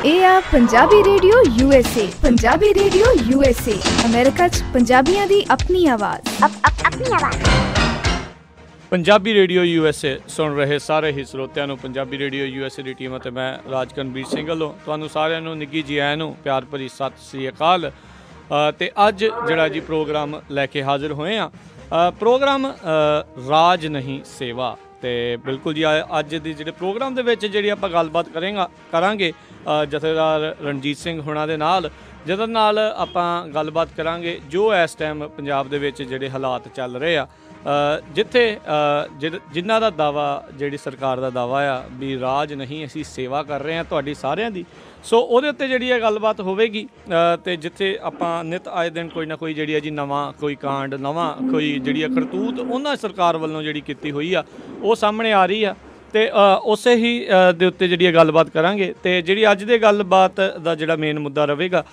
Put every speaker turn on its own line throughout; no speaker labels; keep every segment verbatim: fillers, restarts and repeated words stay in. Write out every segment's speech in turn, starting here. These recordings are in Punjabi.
ਇਹ ਆ Punjabi radio U S A. Punjabi radio U S A America 'ਚ ਪੰਜਾਬੀਆਂ ਦੀ ਆਪਣੀ ਆਵਾਜ਼। ਆਪਣੀ ਆਵਾਜ਼।
Punjabi radio U S A ਸੁਣ ਰਹੇ ਸਾਰੇ ਹੀ ਸਰੋਤਿਆਂ ਨੂੰ Punjabi radio U S A ਦੀ ਟੀਮ ਅਤੇ ਮੈਂ ਰਾਜਕਨਵੀਰ ਸਿੰਘ ਵੱਲੋਂ ਤੁਹਾਨੂੰ ਸਾਰਿਆਂ ਨੂੰ ਨਿੱਘੀ ਜੀ ਆਇਆਂ ਨੂੰ ਪਿਆਰ ਭਰੀ ਸਤਿ ਸ੍ਰੀ ਅਕਾਲ। ਅਤੇ ਅੱਜ ਜਿਹੜਾ ਜੀ ਪ੍ਰੋਗਰਾਮ ਲੈ ਕੇ ਹਾਜ਼ਰ ਹੋਏ ਹਾਂ, ਪ੍ਰੋਗਰਾਮ ਰਾਜ ਨਹੀਂ ਸੇਵਾ। ਅਤੇ ਬਿਲਕੁਲ ਜੀ ਅੱਜ ਦੀ ਜਿਹੜੇ ਪ੍ਰੋਗਰਾਮ ਦੇ ਵਿੱਚ ਜਿਹੜੀ ਆਪਾਂ ਗੱਲਬਾਤ ਕਰੇਗਾ ਕਰਾਂਗੇ ਜਥੇਦਾਰ ਰਣਜੀਤ ਸਿੰਘ ਹੋਣਾ ਦੇ ਨਾਲ, ਜਿਹਦੇ ਨਾਲ ਆਪਾਂ ਗੱਲਬਾਤ ਕਰਾਂਗੇ ਜੋ ਇਸ ਟਾਈਮ ਪੰਜਾਬ ਦੇ ਵਿੱਚ ਜਿਹੜੇ ਹਾਲਾਤ ਚੱਲ ਰਹੇ ਆ, ਜਿੱਥੇ ਜਿ ਜਿਨ੍ਹਾਂ ਦਾ ਦਾਵਾ ਜਿਹੜੀ ਸਰਕਾਰ ਦਾ ਦਾਵਾ ਆ ਵੀ ਰਾਜ ਨਹੀਂ ਅਸੀਂ ਸੇਵਾ ਕਰ ਰਹੇ ਹਾਂ ਤੁਹਾਡੀ ਸਾਰਿਆਂ ਦੀ। ਸੋ ਉਹਦੇ ਉੱਤੇ ਜਿਹੜੀ ਇਹ ਗੱਲਬਾਤ ਹੋਵੇਗੀ ਅਤੇ ਜਿੱਥੇ ਆਪਾਂ ਨਿੱਤ ਆਏ ਦਿਨ ਕੋਈ ਨਾ ਕੋਈ ਜਿਹੜੀ ਹੈ ਜੀ ਨਵਾਂ ਕੋਈ ਕਾਂਡ, ਨਵਾਂ ਕੋਈ ਜਿਹੜੀ ਆ ਕਰਤੂਤ ਉਹਨਾਂ ਸਰਕਾਰ ਵੱਲੋਂ ਜਿਹੜੀ ਕੀਤੀ ਹੋਈ ਆ ਉਹ ਸਾਹਮਣੇ ਆ ਰਹੀ ਆ। ਅਤੇ ਉਸੇ ਹੀ ਦੇ ਉੱਤੇ ਜਿਹੜੀ ਇਹ ਗੱਲਬਾਤ ਕਰਾਂਗੇ। ਅਤੇ ਜਿਹੜੀ ਅੱਜ ਦੇ ਗੱਲਬਾਤ ਦਾ ਜਿਹੜਾ ਮੇਨ ਮੁੱਦਾ ਰਹੇਗਾ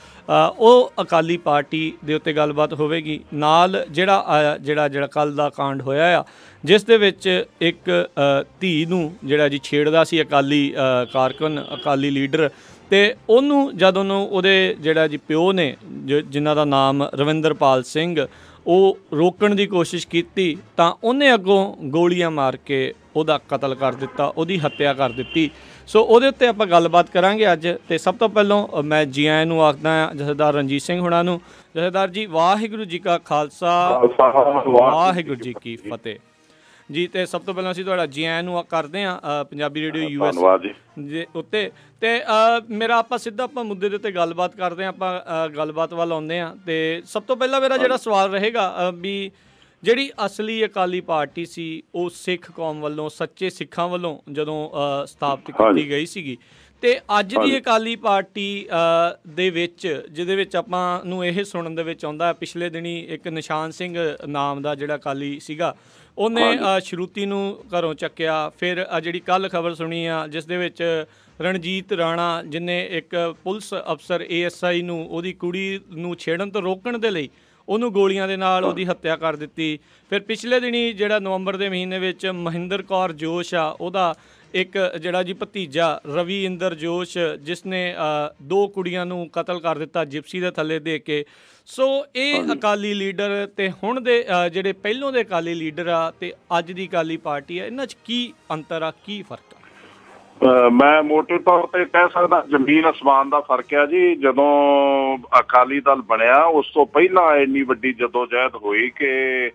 ਉਹ ਅਕਾਲੀ ਪਾਰਟੀ ਦੇ ਉੱਤੇ ਗੱਲਬਾਤ ਹੋਵੇਗੀ। ਨਾਲ ਜਿਹੜਾ ਜਿਹੜਾ ਜਿਹੜਾ ਕੱਲ੍ਹ ਦਾ ਕਾਂਡ ਹੋਇਆ ਆ ਜਿਸ ਦੇ ਵਿੱਚ ਇੱਕ ਧੀ ਨੂੰ ਜਿਹੜਾ ਜੀ ਛੇੜਦਾ ਸੀ ਅਕਾਲੀ ਕਾਰਕੁਨ, ਅਕਾਲੀ ਲੀਡਰ, ਅਤੇ ਉਹਨੂੰ ਜਦ ਉਹਨੂੰ ਉਹਦੇ ਜਿਹੜਾ ਜੀ ਪਿਓ ਨੇ ਜ ਜਿਨ੍ਹਾਂ ਦਾ ਨਾਮ ਰਵਿੰਦਰਪਾਲ ਸਿੰਘ, ਉਹ ਰੋਕਣ ਦੀ ਕੋਸ਼ਿਸ਼ ਕੀਤੀ ਤਾਂ ਉਹਨੇ ਅੱਗੋਂ ਗੋਲੀਆਂ ਮਾਰ ਕੇ ਉਹਦਾ ਕਤਲ ਕਰ ਦਿੱਤਾ, ਉਹਦੀ ਹੱਤਿਆ ਕਰ ਦਿੱਤੀ। ਸੋ ਉਹਦੇ ਉੱਤੇ ਆਪਾਂ ਗੱਲਬਾਤ ਕਰਾਂਗੇ ਅੱਜ। ਅਤੇ ਸਭ ਤੋਂ ਪਹਿਲਾਂ ਮੈਂ ਜੀ ਆਇਆਂ ਨੂੰ ਆਖਦਾ ਹਾਂ ਜਥੇਦਾਰ ਰਣਜੀਤ ਸਿੰਘ ਹੋਣਾ ਨੂੰ। ਜਥੇਦਾਰ ਜੀ ਵਾਹਿਗੁਰੂ ਜੀ ਕਾ ਖਾਲਸਾ, ਵਾਹਿਗੁਰੂ ਜੀ ਕੀ ਫਤਿਹ ਜੀ। ਅਤੇ ਸਭ ਤੋਂ ਪਹਿਲਾਂ ਅਸੀਂ ਤੁਹਾਡਾ ਜੀ ਆਇਆਂ ਨੂੰ ਕਰਦੇ ਹਾਂ ਪੰਜਾਬੀ ਰੇਡੀਓ ਯੂ ਐਸ ਦੇ ਉੱਤੇ। ਅਤੇ ਮੇਰਾ ਆਪਾਂ ਸਿੱਧਾ ਆਪਾਂ ਮੁੱਦੇ ਦੇ ਉੱਤੇ ਗੱਲਬਾਤ ਕਰਦੇ ਹਾਂ, ਆਪਾਂ ਗੱਲਬਾਤ ਵੱਲ ਆਉਂਦੇ ਹਾਂ। ਅਤੇ ਸਭ ਤੋਂ ਪਹਿਲਾਂ ਮੇਰਾ ਜਿਹੜਾ ਸਵਾਲ ਰਹੇਗਾ ਵੀ ਜਿਹੜੀ ਅਸਲੀ ਅਕਾਲੀ ਪਾਰਟੀ ਸੀ ਉਹ ਸਿੱਖ ਕੌਮ ਵੱਲੋਂ, ਸੱਚੇ ਸਿੱਖਾਂ ਵੱਲੋਂ ਜਦੋਂ ਸਥਾਪਿਤ ਕੀਤੀ ਗਈ ਸੀਗੀ, ਅਤੇ ਅੱਜ ਦੀ ਅਕਾਲੀ ਪਾਰਟੀ ਦੇ ਵਿੱਚ ਜਿਹਦੇ ਵਿੱਚ ਆਪਾਂ ਨੂੰ ਇਹ ਸੁਣਨ ਦੇ ਵਿੱਚ ਆਉਂਦਾ, ਪਿਛਲੇ ਦਿਨੀ ਇੱਕ ਨਿਸ਼ਾਨ ਸਿੰਘ ਨਾਮ ਦਾ ਜਿਹੜਾ ਅਕਾਲੀ ਸੀਗਾ ਉਹਨੇ ਸ਼ਰੂਤੀ ਨੂੰ ਘਰੋਂ ਚੱਕਿਆ। ਫਿਰ ਜਿਹੜੀ ਕੱਲ੍ਹ ਖਬਰ ਸੁਣੀ ਆ ਜਿਸ ਦੇ ਵਿੱਚ ਰਣਜੀਤ ਰਾਣਾ, ਜਿਹਨੇ ਇੱਕ ਪੁਲਿਸ ਅਫਸਰ ਏ ਐਸ ਆਈ ਨੂੰ ਉਹਦੀ ਕੁੜੀ ਨੂੰ ਛੇੜਨ ਤੋਂ ਰੋਕਣ ਦੇ ਲਈ ਉਹਨੂੰ ਗੋਲੀਆਂ ਦੇ ਨਾਲ ਉਹਦੀ ਹੱਤਿਆ ਕਰ ਦਿੱਤੀ। ਫਿਰ ਪਿਛਲੇ ਦਿਨੀ ਜਿਹੜਾ ਨਵੰਬਰ ਦੇ ਮਹੀਨੇ ਵਿੱਚ ਮਹਿੰਦਰ ਕੌਰ ਜੋਸ਼ ਆ, ਉਹਦਾ ਇੱਕ ਜਿਹੜਾ ਜੀ ਭਤੀਜਾ ਰਵੀ ਇੰਦਰ ਜੋਸ਼, ਜਿਸ ਨੇ ਦੋ ਕੁੜੀਆਂ ਨੂੰ ਕਤਲ ਕਰ ਦਿੱਤਾ ਜਿਪਸੀ ਦੇ ਥੱਲੇ ਦੇ ਕੇ। ਸੋ ਇਹ ਅਕਾਲੀ ਲੀਡਰ ਅਤੇ ਹੁਣ ਦੇ ਜਿਹੜੇ ਪਹਿਲੋਂ ਦੇ ਅਕਾਲੀ ਲੀਡਰ ਆ ਅਤੇ ਅੱਜ ਦੀ ਅਕਾਲੀ ਪਾਰਟੀ ਆ, ਇਹਨਾਂ 'ਚ ਕੀ ਅੰਤਰ ਆ, ਕੀ ਫਰਕ ਆ?
ਮੈਂ ਮੋਟੇ ਤੌਰ ਤੇ ਕਹਿ ਸਕਦਾ ਜ਼ਮੀਨ ਅਸਮਾਨ ਦਾ ਫਰਕ ਆ ਜੀ। ਜਦੋਂ ਅਕਾਲੀ ਦਲ ਬਣਿਆ ਉਸ ਤੋਂ ਪਹਿਲਾਂ ਇੰਨੀ ਵੱਡੀ ਜਦੋਜਹਿਦ ਹੋਈ ਕਿ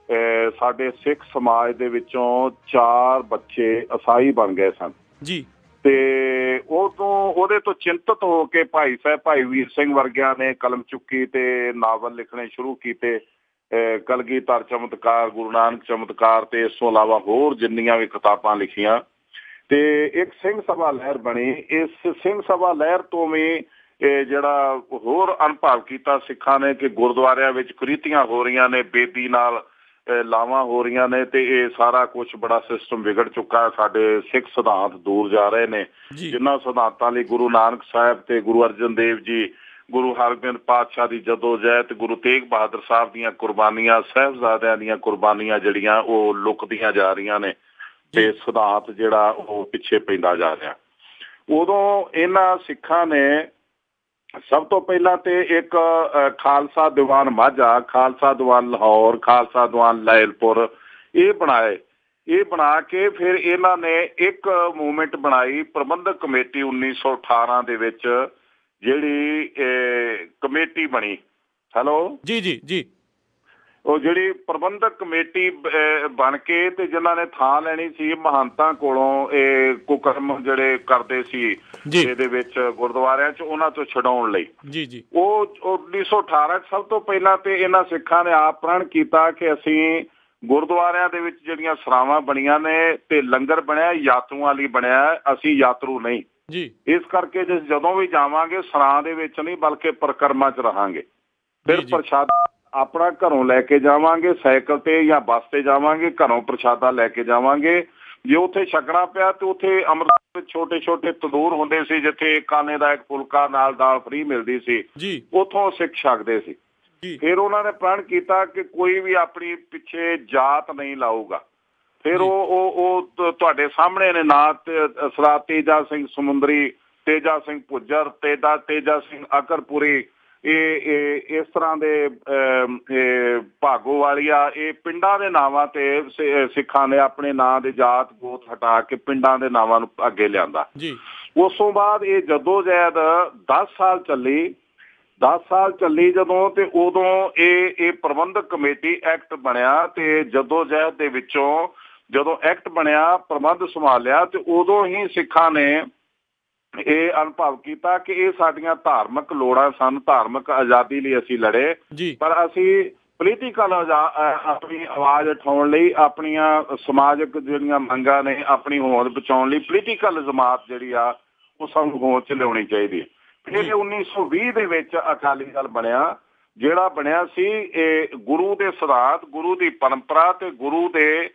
ਸਾਡੇ ਸਿੱਖ ਸਮਾਜ ਦੇ ਵਿੱਚੋਂ ਚਾਰ ਬੱਚੇ ਈਸਾਈ ਬਣ ਗਏ ਸਨ
ਜੀ।
ਤੇ ਉਹ ਤੋਂ ਉਹਦੇ ਤੋਂ ਚਿੰਤਤ ਹੋ ਕੇ ਭਾਈ ਸਾਹਿਬ ਭਾਈ ਵੀਰ ਸਿੰਘ ਵਰਗਿਆਂ ਨੇ ਕਲਮ ਚੁੱਕੀ ਤੇ ਨਾਵਲ ਲਿਖਣੇ ਸ਼ੁਰੂ ਕੀਤੇ। ਕਲਗੀਧਰ ਚਮਤਕਾਰ, ਗੁਰੂ ਨਾਨਕ ਚਮਤਕਾਰ, ਤੇ ਇਸ ਤੋਂ ਇਲਾਵਾ ਹੋਰ ਜਿੰਨੀਆਂ ਵੀ ਕਿਤਾਬਾਂ ਲਿਖੀਆਂ। ਤੇ ਇੱਕ ਸਿੰਘ ਸਭਾ ਲਹਿਰ ਬਣੀ। ਇਸ ਸਿੰਘ ਸਭਾ ਲਹਿਰ ਤੋਂ ਵੀ ਜਿਹੜਾ ਹੋਰ ਅਨੁਭਵ ਕੀਤਾ ਸਿੱਖਾਂ ਨੇ ਕਿ ਗੁਰਦੁਆਰਿਆਂ ਵਿੱਚ ਕੁਰੀਤੀਆਂ ਹੋ ਰਹੀਆਂ ਨੇ, ਬੇਦੀ ਨਾਲ ਲਾਵਾਂ ਹੋ ਰਹੀਆਂ ਨੇ, ਤੇ ਇਹ ਸਾਰਾ ਕੁਛ ਬੜਾ ਸਿਸਟਮ ਵਿਗੜ ਚੁੱਕਾ। ਸਾਡੇ ਸਿੱਖ ਸਿਧਾਂਤ ਦੂਰ ਜਾ ਰਹੇ ਨੇ, ਜਿਨ੍ਹਾਂ ਸਿਧਾਂਤਾਂ ਲਈ ਗੁਰੂ ਨਾਨਕ ਸਾਹਿਬ ਤੇ ਗੁਰੂ ਅਰਜਨ ਦੇਵ ਜੀ, ਗੁਰੂ ਹਰਗੋਬਿੰਦ ਪਾਤਸ਼ਾਹ ਦੀ ਜਦੋਜਹਿਦ, ਗੁਰੂ ਤੇਗ ਬਹਾਦਰ ਸਾਹਿਬ ਦੀਆਂ ਕੁਰਬਾਨੀਆਂ, ਸਾਹਿਬਜ਼ਾਦਿਆਂ ਦੀਆਂ ਕੁਰਬਾਨੀਆਂ ਜਿਹੜੀਆਂ ਉਹ ਲੁਕਦੀਆਂ ਜਾ ਰਹੀਆਂ ਨੇ ਤੇ ਸਿਧਾਂਤ ਜਿਹੜਾ ਉਹ ਪਿੱਛੇ ਪੈਂਦਾ ਜਾ ਰਿਹਾ। ਉਦੋਂ ਇਹਨਾਂ ਸਿੱਖਾਂ ਨੇ ਸਭ ਤੋਂ ਪਹਿਲਾਂ ਤੇ ਇੱਕ ਖਾਲਸਾ ਦੀਵਾਨ ਮਾਝਾ, ਖਾਲਸਾ ਦੀਵਾਨ ਲਾਹੌਰ, ਖਾਲਸਾ ਦੀਵਾਨ ਲਾਇਲਪੁਰ ਇਹ ਬਣਾਏ। ਇਹ ਬਣਾ ਕੇ ਫਿਰ ਇਹਨਾਂ ਨੇ ਇੱਕ ਮੂਵਮੈਂਟ ਬਣਾਈ, ਪ੍ਰਬੰਧਕ ਕਮੇਟੀ ਉੱਨੀ ਸੌ ਅਠਾਰਾਂ ਦੇ ਵਿੱਚ ਜਿਹੜੀ ਕਮੇਟੀ ਬਣੀ। ਹੈਲੋ ਜੀ ਜੀ ਜੀ ਉਹ ਜਿਹੜੀ ਪ੍ਰਬੰਧਕ ਕਮੇਟੀ ਬਣ ਕੇ ਤੇ ਜਿਨ੍ਹਾਂ ਨੇ ਥਾਂ ਲੈਣੀ ਸੀ ਮਹੰਤਾਂ ਕੋਲੋਂ, ਇਹ ਕੁਕਰਮ ਜਿਹੜੇ ਕਰਦੇ ਸੀ ਇਹਦੇ ਵਿੱਚ ਗੁਰਦੁਆਰਿਆਂ 'ਚ, ਉਹਨਾਂ ਤੋਂ ਛਡਾਉਣ ਲਈ ਜੀ ਜੀ ਉਹ ਉੱਨੀ ਸੌ ਅਠਾਰਾਂ 'ਚ ਸਭ ਤੋਂ ਪਹਿਲਾਂ ਤੇ ਇਹਨਾਂ ਸਿੱਖਾਂ ਨੇ ਆਪ ਪ੍ਰਣ ਕੀਤਾ ਕਿ ਅਸੀਂ ਗੁਰਦੁਆਰਿਆਂ ਦੇ ਵਿੱਚ ਜਿਹੜੀਆਂ ਸਰਾਵਾਂ ਬਣੀਆਂ ਨੇ ਤੇ ਲੰਗਰ ਬਣਿਆ ਯਾਤਰੂਆਂ ਲਈ ਬਣਿਆ, ਅਸੀਂ ਯਾਤਰੂ ਨਹੀਂ ਜੀ। ਇਸ ਕਰਕੇ ਜਿਸ ਜਦੋਂ ਵੀ ਜਾਵਾਂਗੇ ਸਰਾਂ ਦੇ ਵਿੱਚ ਨਹੀਂ ਬਲਕਿ ਪਰਿਕਰਮਾ 'ਚ ਰਹਾਂਗੇ। ਫਿਰ ਪ੍ਰਸ਼ਾਦ ਆਪਣਾ ਘਰੋਂ ਲੈ ਕੇ ਜਾਵਾਂਗੇ, ਸਾਈਕਲ ਤੇ ਜਾਂ ਬੱਸ ਤੇ ਜਾਵਾਂਗੇ, ਘਰੋਂ ਪ੍ਰਸ਼ਾਦਾ ਲੈ ਕੇ ਜਾਵਾਂਗੇ। ਜੇ ਉੱਥੇ ਛਕਣਾ ਪਿਆ ਤੇ ਉੱਥੇ ਅੰਮ੍ਰਿਤਸਰ ਵਿੱਚ ਛੋਟੇ ਛੋਟੇ ਤੰਦੂਰ ਹੁੰਦੇ ਸੀ ਜਿੱਥੇ ਇੱਕ ਆਨੇ ਦਾ ਇੱਕ ਫੁਲਕਾ ਨਾਲ ਦਾਲ ਫ੍ਰੀ ਮਿਲਦੀ ਸੀ, ਉੱਥੋਂ ਸਿੱਖ ਛਕਦੇ ਸੀ। ਫਿਰ ਉਹਨਾਂ ਨੇ ਪ੍ਰਣ ਕੀਤਾ ਕਿ ਕੋਈ ਵੀ ਆਪਣੀ ਪਿੱਛੇ ਜਾਤ ਨਹੀਂ ਲਾਊਗਾ। ਫਿਰ ਉਹ ਉਹ ਤੁਹਾਡੇ ਸਾਹਮਣੇ ਨੇ ਨਾਂ ਸਰਦਾਰ ਤੇਜਾ ਸਿੰਘ ਸਮੁੰਦਰੀ ਤੇਜਾ ਸਿੰਘ ਭੁੱਜਰ, ਤੇਜਾ ਤੇਜਾ ਸਿੰਘ ਅਕਰਪੁਰੀ, ਇਹ ਇਸ ਤਰ੍ਹਾਂ ਦੇ ਭਾਗੋਵਾਲੀਆ, ਇਹ ਪਿੰਡਾਂ ਦੇ ਨਾਵਾਂ ਤੇ ਸਿੱਖਾਂ ਨੇ ਆਪਣੇ ਨਾਂ ਦੇ ਜਾਤ ਗੋਤ ਹਟਾ ਕੇ ਪਿੰਡਾਂ ਦੇ ਨਾਵਾਂ ਨੂੰ ਅੱਗੇ ਲਿਆਂਦਾ। ਉਸ ਤੋਂ ਬਾਅਦ ਇਹ ਜਦੋਜਹਿਦ ਦਸ ਸਾਲ ਚੱਲੀ ਦਸ ਸਾਲ ਚੱਲੀ ਜਦੋਂ, ਤੇ ਉਦੋਂ ਇਹ ਇਹ ਪ੍ਰਬੰਧਕ ਕਮੇਟੀ ਐਕਟ ਬਣਿਆ, ਤੇ ਜਦੋਜਹਿਦ ਦੇ ਵਿੱਚੋਂ ਜਦੋਂ ਐਕਟ ਬਣਿਆ, ਪ੍ਰਬੰਧ ਸੰਭਾਲਿਆ, ਤੇ ਉਦੋਂ ਹੀ ਸਿੱਖਾਂ ਨੇ ਇਹ ਅਨੁਭਵ ਕੀਤਾ ਕਿ ਇਹ ਸਾਡੀਆਂ ਧਾਰਮਿਕ ਲੋੜਾਂ ਸਨ, ਧਾਰਮਿਕ ਆਜ਼ਾਦੀ ਲਈ ਅਸੀਂ ਲੜੇ, ਪਰ ਅਸੀਂ ਪੋਲੀਟੀਕਲ ਆਪਣੀ ਆਵਾਜ਼ ਉਠਾਉਣ ਲਈ, ਆਪਣੀਆਂ ਸਮਾਜਿਕ ਜਿਹੜੀਆਂ ਮੰਗਾਂ ਨੇ, ਆਪਣੀ ਹੋਂਦ ਬਚਾਉਣ ਲਈ ਪੋਲੀਟੀਕਲ ਜਮਾਤ ਜਿਹੜੀ ਆ ਉਹ ਸਾਨੂੰ ਹੋਂਦ 'ਚ ਲਿਆਉਣੀ ਚਾਹੀਦੀ ਹੈ। ਫਿਰ ਉੱਨੀ ਸੌ ਵੀਹ ਦੇ ਵਿੱਚ ਅਕਾਲੀ ਦਲ ਬਣਿਆ, ਜਿਹੜਾ ਬਣਿਆ ਸੀ ਇਹ ਗੁਰੂ ਦੇ ਸਿਧਾਂਤ, ਗੁਰੂ ਦੀ ਪਰੰਪਰਾ ਤੇ ਗੁਰੂ ਦੇ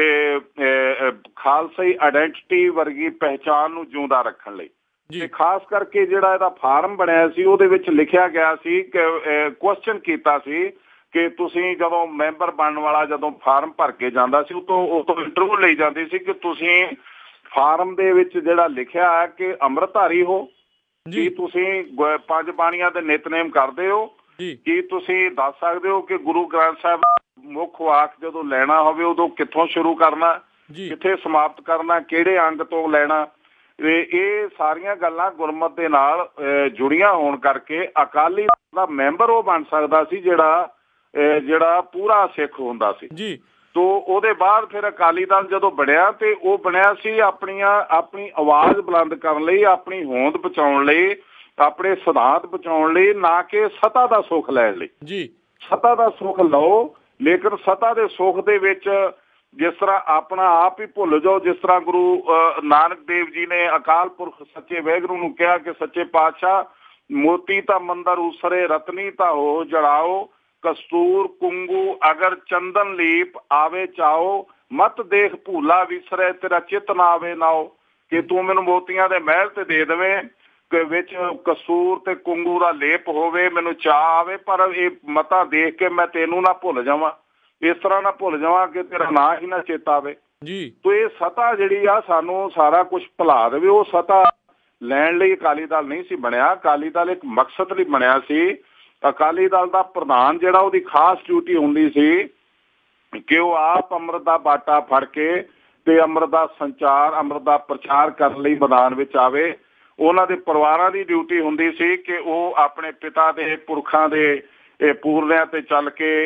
ਖਾਲਸਾਈ ਆਇਡੈਂਟਿਟੀ ਵਰਗੀ ਪਹਿਚਾਣ ਨੂੰ ਜਿਉਂਦਾ ਰੱਖਣ ਲਈ। ਤੇ ਖਾਸ ਕਰਕੇ ਜਿਹੜਾ ਇਹਦਾ ਫਾਰਮ ਬਣਿਆ ਸੀ ਉਹਦੇ ਵਿੱਚ ਲਿਖਿਆ ਗਿਆ ਸੀ ਕਿ ਕੁਐਸਚਨ ਕੀਤਾ ਸੀ ਕਿ ਤੁਸੀਂ ਜਦੋਂ ਮੈਂਬਰ ਬਣਨ ਵਾਲਾ ਜਦੋਂ ਫਾਰਮ ਭਰ ਕੇ ਜਾਂਦਾ ਸੀ, ਉਹ ਤੋਂ ਉਹ ਤੋਂ ਇੰਟਰਵਿਊ ਲਈ ਜਾਂਦੀ ਸੀ ਕਿ ਤੁਸੀਂ ਫਾਰਮ ਦੇ ਵਿੱਚ ਜਿਹੜਾ ਲਿਖਿਆ ਹੈ ਕਿ ਅੰਮ੍ਰਿਤਧਾਰੀ ਹੋ, ਕੀ ਤੁਸੀਂ ਪੰਜ ਬਾਣੀਆਂ ਦੇ ਨਿਤਨੇਮ ਕਰਦੇ ਹੋ, ਕੀ ਤੁਸੀਂ ਦੱਸ ਸਕਦੇ ਹੋ ਕਿ ਗੁਰੂ ਗ੍ਰੰਥ ਸਾਹਿਬ ਮੁੱਖ ਵਾਕ ਜਦੋਂ ਲੈਣਾ ਹੋਵੇ ਉਦੋਂ ਕਿੱਥੋਂ ਸ਼ੁਰੂ ਕਰਨਾ, ਕਿੱਥੇ ਸਮਾਪਤ ਕਰਨਾ, ਕਿਹੜੇ ਅੰਗ ਤੋਂ ਲੈਣਾ। ਇਹ ਸਾਰੀਆਂ ਗੱਲਾਂ ਗੁਰਮਤ ਦੇ ਨਾਲ ਜੁੜੀਆਂ ਹੋਣ ਕਰਕੇ ਅਕਾਲੀ ਦਾ ਮੈਂਬਰ ਉਹ ਬਣ ਸਕਦਾ ਸੀ ਜਿਹੜਾ ਜਿਹੜਾ ਪੂਰਾ ਸਿੱਖ ਹੁੰਦਾ ਸੀ। ਜੀ ਤੋ ਉਹਦੇ ਬਾਅਦ ਫਿਰ ਅਕਾਲੀ ਦਲ ਜਦੋਂ ਬਣਿਆ ਤੇ ਉਹ ਬਣਿਆ ਸੀ ਆਪਣੀਆਂ ਆਪਣੀ ਆਵਾਜ਼ ਬੁਲੰਦ ਕਰਨ ਲਈ, ਆਪਣੀ ਹੋਂਦ ਬਚਾਉਣ ਲਈ, ਆਪਣੇ ਸਿਧਾਂਤ ਬਚਾਉਣ ਲਈ, ਨਾ ਕਿ ਸੱਤਾ ਦਾ ਸੁੱਖ ਲੈਣ ਲਈ। ਜੀ ਸੱਤਾ ਦਾ ਸੁੱਖ ਲਓ, ਲੇਕਿਨ ਸੱਤਾ ਦੇ ਸੁੱਖ ਦੇ ਵਿੱਚ ਜਿਸ ਤਰ੍ਹਾਂ ਆਪਣਾ ਆਪ ਹੀ ਭੁੱਲ ਜਾਓ, ਜਿਸ ਤਰ੍ਹਾਂ ਗੁਰੂ ਨਾਨਕ ਦੇਵ ਜੀ ਨੇ ਅਕਾਲ ਪੁਰਖ ਸੱਚੇ ਵਾਹਿਗੁਰੂ ਨੂੰ ਕਿਹਾ ਕਿ ਸੱਚੇ ਪਾਤਸ਼ਾਹ ਮੋਤੀ ਤਾਂ ਮੰਦਰ ਉਸਰੇ, ਰਤਨੀ ਤਾਂ ਹੋ ਜੜਾਓ, ਕਸਤੂਰ ਕੁੰਗੂ ਅਗਰ ਚੰਦਨ ਲੀਪ ਆਵੇ ਚਾਓ, ਮਤ ਦੇਖ ਭੂਲਾ ਵਿਸਰੇ ਤੇਰਾ ਚਿੱਤ ਨਾ ਆਵੇ ਨਾਓ, ਕਿ ਤੂੰ ਮੈਨੂੰ ਮੋਤੀਆਂ ਦੇ ਮਹਿਲ ਤੇ ਦੇ ਦੇਵੇਂ ਕਿ ਵਿੱਚ ਕਸਤੂਰ ਤੇ ਕੁੰਗੂ ਦਾ ਲੇਪ ਹੋਵੇ, ਮੈਨੂੰ ਚਾਅ ਆਵੇ, ਪਰ ਇਹ ਮਤਾ ਦੇਖ ਕੇ ਮੈਂ ਤੈਨੂੰ ਨਾ ਭੁੱਲ ਜਾਵਾਂ, ਇਸ ਤਰ੍ਹਾਂ ਨਾ ਭੁੱਲ ਜਾਵਾਂ ਕਿ ਤੇਰਾ ਨਾਂ ਹੀ ਨਾ ਚੇਤਾ ਆਵੇ। ਜੀ ਤੋ ਇਹ ਸੱਤਾ ਜਿਹੜੀ ਆ ਸਾਨੂੰ ਸਾਰਾ ਕੁਛ ਭੁਲਾ ਦੇਵੇ, ਉਹ ਸੱਤਾ ਲੈਣ ਲਈ ਅਕਾਲੀ ਦਲ ਨਹੀਂ ਸੀ ਬਣਿਆ। ਅਕਾਲੀ ਦਲ ਇੱਕ ਮਕਸਦ ਲਈ ਬਣਿਆ ਸੀ। ਅਕਾਲੀ ਦਲ ਦਾ ਪ੍ਰਧਾਨ ਜਿਹੜਾ, ਉਹਦੀ ਖਾਸ ਡਿਊਟੀ ਹੁੰਦੀ ਸੀ ਕਿ ਉਹ ਆਪ ਅੰਮ੍ਰਿਤ ਦਾ ਬਾਟਾ ਫੜ ਕੇ ਤੇ ਅੰਮ੍ਰਿਤ ਦਾ ਸੰਚਾਰ, ਅੰਮ੍ਰਿਤ ਦਾ ਪ੍ਰਚਾਰ ਕਰਨ ਲਈ ਮੈਦਾਨ ਵਿੱਚ ਆਵੇ। ਉਹਨਾਂ ਦੇ ਪਰਿਵਾਰਾਂ ਦੀ ਡਿਊਟੀ ਹੁੰਦੀ ਸੀ ਕਿ ਉਹ ਆਪਣੇ ਪਿਤਾ ਦੇ ਪੁਰਖਾਂ ਦੇ ਇਹ ਪੂਰਨਿਆਂ ਤੇ ਚੱਲ ਕੇ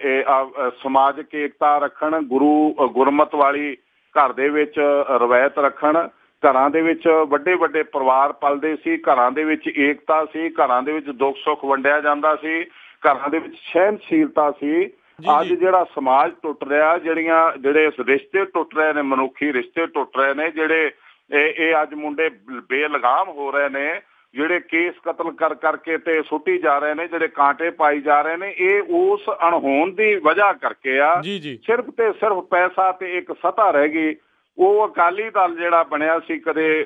ਸਮਾਜਿਕ ਏਕਤਾ ਰੱਖਣ, ਗੁਰੂ ਗੁਰਮਤ ਵਾਲੀ ਘਰ ਦੇ ਵਿੱਚ ਰਵਾਇਤ ਰੱਖਣ। ਘਰਾਂ ਦੇ ਵਿੱਚ ਵੱਡੇ ਵੱਡੇ ਪਰਿਵਾਰ ਪਲਦੇ ਸੀ, ਘਰਾਂ ਦੇ ਵਿੱਚ ਏਕਤਾ ਸੀ, ਘਰਾਂ ਦੇ ਵਿੱਚ ਦੁੱਖ ਸੁੱਖ ਵੰਡਿਆ ਜਾਂਦਾ ਸੀ, ਘਰਾਂ ਦੇ ਵਿੱਚ ਸਹਿਨਸ਼ੀਲਤਾ ਸੀ। ਅੱਜ ਜਿਹੜਾ ਸਮਾਜ ਟੁੱਟ ਰਿਹਾ, ਜਿਹੜੀਆਂ ਜਿਹੜੇ ਰਿਸ਼ਤੇ ਟੁੱਟ ਰਹੇ ਨੇ, ਮਨੁੱਖੀ ਰਿਸ਼ਤੇ ਟੁੱਟ ਰਹੇ ਨੇ, ਜਿਹੜੇ ਇਹ ਇਹ ਅੱਜ ਮੁੰਡੇ ਬੇਲਗਾਮ ਹੋ ਰਹੇ ਨੇ, ਜਿਹੜੇ ਕੇਸ ਕਤਲ ਕਰ ਕਰਕੇ ਤੇ ਸੁੱਟੀ ਜਾ ਰਹੇ ਨੇ, ਜਿਹੜੇ ਕਾਂਟੇ ਪਾਈ ਜਾ ਰਹੇ ਨੇ, ਇਹ ਉਸ ਅਣਹੋਂਦ ਦੀ ਵਜ੍ਹਾ ਕਰਕੇ ਆ। ਸਿਰਫ ਤੇ ਸਿਰਫ ਪੈਸਾ ਤੇ ਇੱਕ ਸੱਤਾ ਰਹਿ ਗਈ। ਉਹ ਅਕਾਲੀ ਦਲ ਜਿਹੜਾ ਬਣਿਆ ਸੀ ਕਦੇ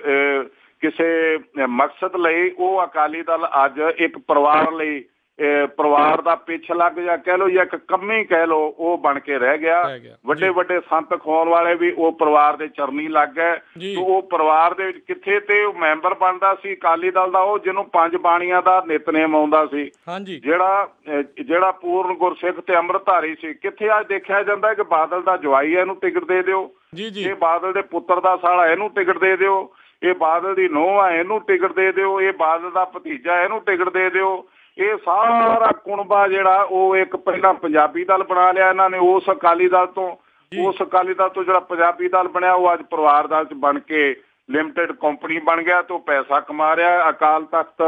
ਕਿਸੇ ਮਕਸਦ ਲਈ, ਉਹ ਅਕਾਲੀ ਦਲ ਅੱਜ ਇੱਕ ਪਰਿਵਾਰ ਲਈ, ਪਰਿਵਾਰ ਦਾ ਪਿੱਛ ਲੱਗ ਜਾਂ ਕਹਿ ਲਓ ਜਾਂ ਇੱਕ ਕੰਮੀ ਕਹਿ ਲਓ, ਉਹ ਬਣ ਕੇ ਰਹਿ ਗਿਆ। ਵੱਡੇ ਵੱਡੇ ਸੰਤ ਖਵਾਉਣ ਵਾਲੇ ਵੀ ਉਹ ਪਰਿਵਾਰ ਦੇ ਚਰਨੀ ਲੱਗ ਗਏ। ਉਹ ਪਰਿਵਾਰ ਦੇ ਵਿੱਚ ਕਿੱਥੇ ਤੇ ਉਹ ਮੈਂਬਰ ਬਣਦਾ ਸੀ ਅਕਾਲੀ ਦਲ ਦਾ, ਉਹ ਜਿਹਨੂੰ ਪੰਜ ਬਾਣੀਆਂ ਦਾ ਨਿਤਨੇਮ ਆਉਂਦਾ ਸੀ, ਜਿਹੜਾ ਜਿਹੜਾ ਪੂਰਨ ਗੁਰਸਿੱਖ ਤੇ ਅੰਮ੍ਰਿਤਧਾਰੀ ਸੀ, ਕਿੱਥੇ ਅੱਜ ਦੇਖਿਆ ਜਾਂਦਾ ਕਿ ਬਾਦਲ ਦਾ ਜਵਾਈ ਇਹਨੂੰ ਟਿਕਟ ਦੇ ਦਿਓ, ਇਹ ਬਾਦਲ ਦੇ ਪੁੱਤਰ ਦਾ ਸਾਲਾ ਇਹਨੂੰ ਟਿਕਟ ਦੇ ਦਿਓ, ਇਹ ਬਾਦਲ ਦੀ ਨੂੰਹ ਆ ਇਹਨੂੰ ਟਿਕਟ ਦੇ ਦਿਓ, ਇਹ ਬਾਦਲ ਦਾ ਭਤੀਜਾ ਇਹਨੂੰ ਟਿਕਟ ਦੇ ਦਿਓ। ਇਹ ਸਾਰਾ ਕੁਣਬਾ ਜਿਹੜਾ ਉਹ ਇੱਕ ਪਹਿਲਾਂ ਪੰਜਾਬੀ ਦਲ ਬਣਾ ਲਿਆ ਇਹਨਾਂ ਨੇ। ਉਸ ਅਕਾਲੀ ਦਲ ਤੋਂ ਉਸ ਅਕਾਲੀ ਦਲ ਤੋਂ ਜਿਹੜਾ ਪੰਜਾਬੀ ਦਲ ਬਣਿਆ, ਉਹ ਅੱਜ ਪਰਿਵਾਰ ਦਲ ਚ ਬਣ ਕੇ ਲਿਮਟਿਡ ਕੰਪਨੀ ਬਣ ਗਿਆ ਤੇ ਉਹ ਪੈਸਾ ਕਮਾ ਰਿਹਾ। ਅਕਾਲ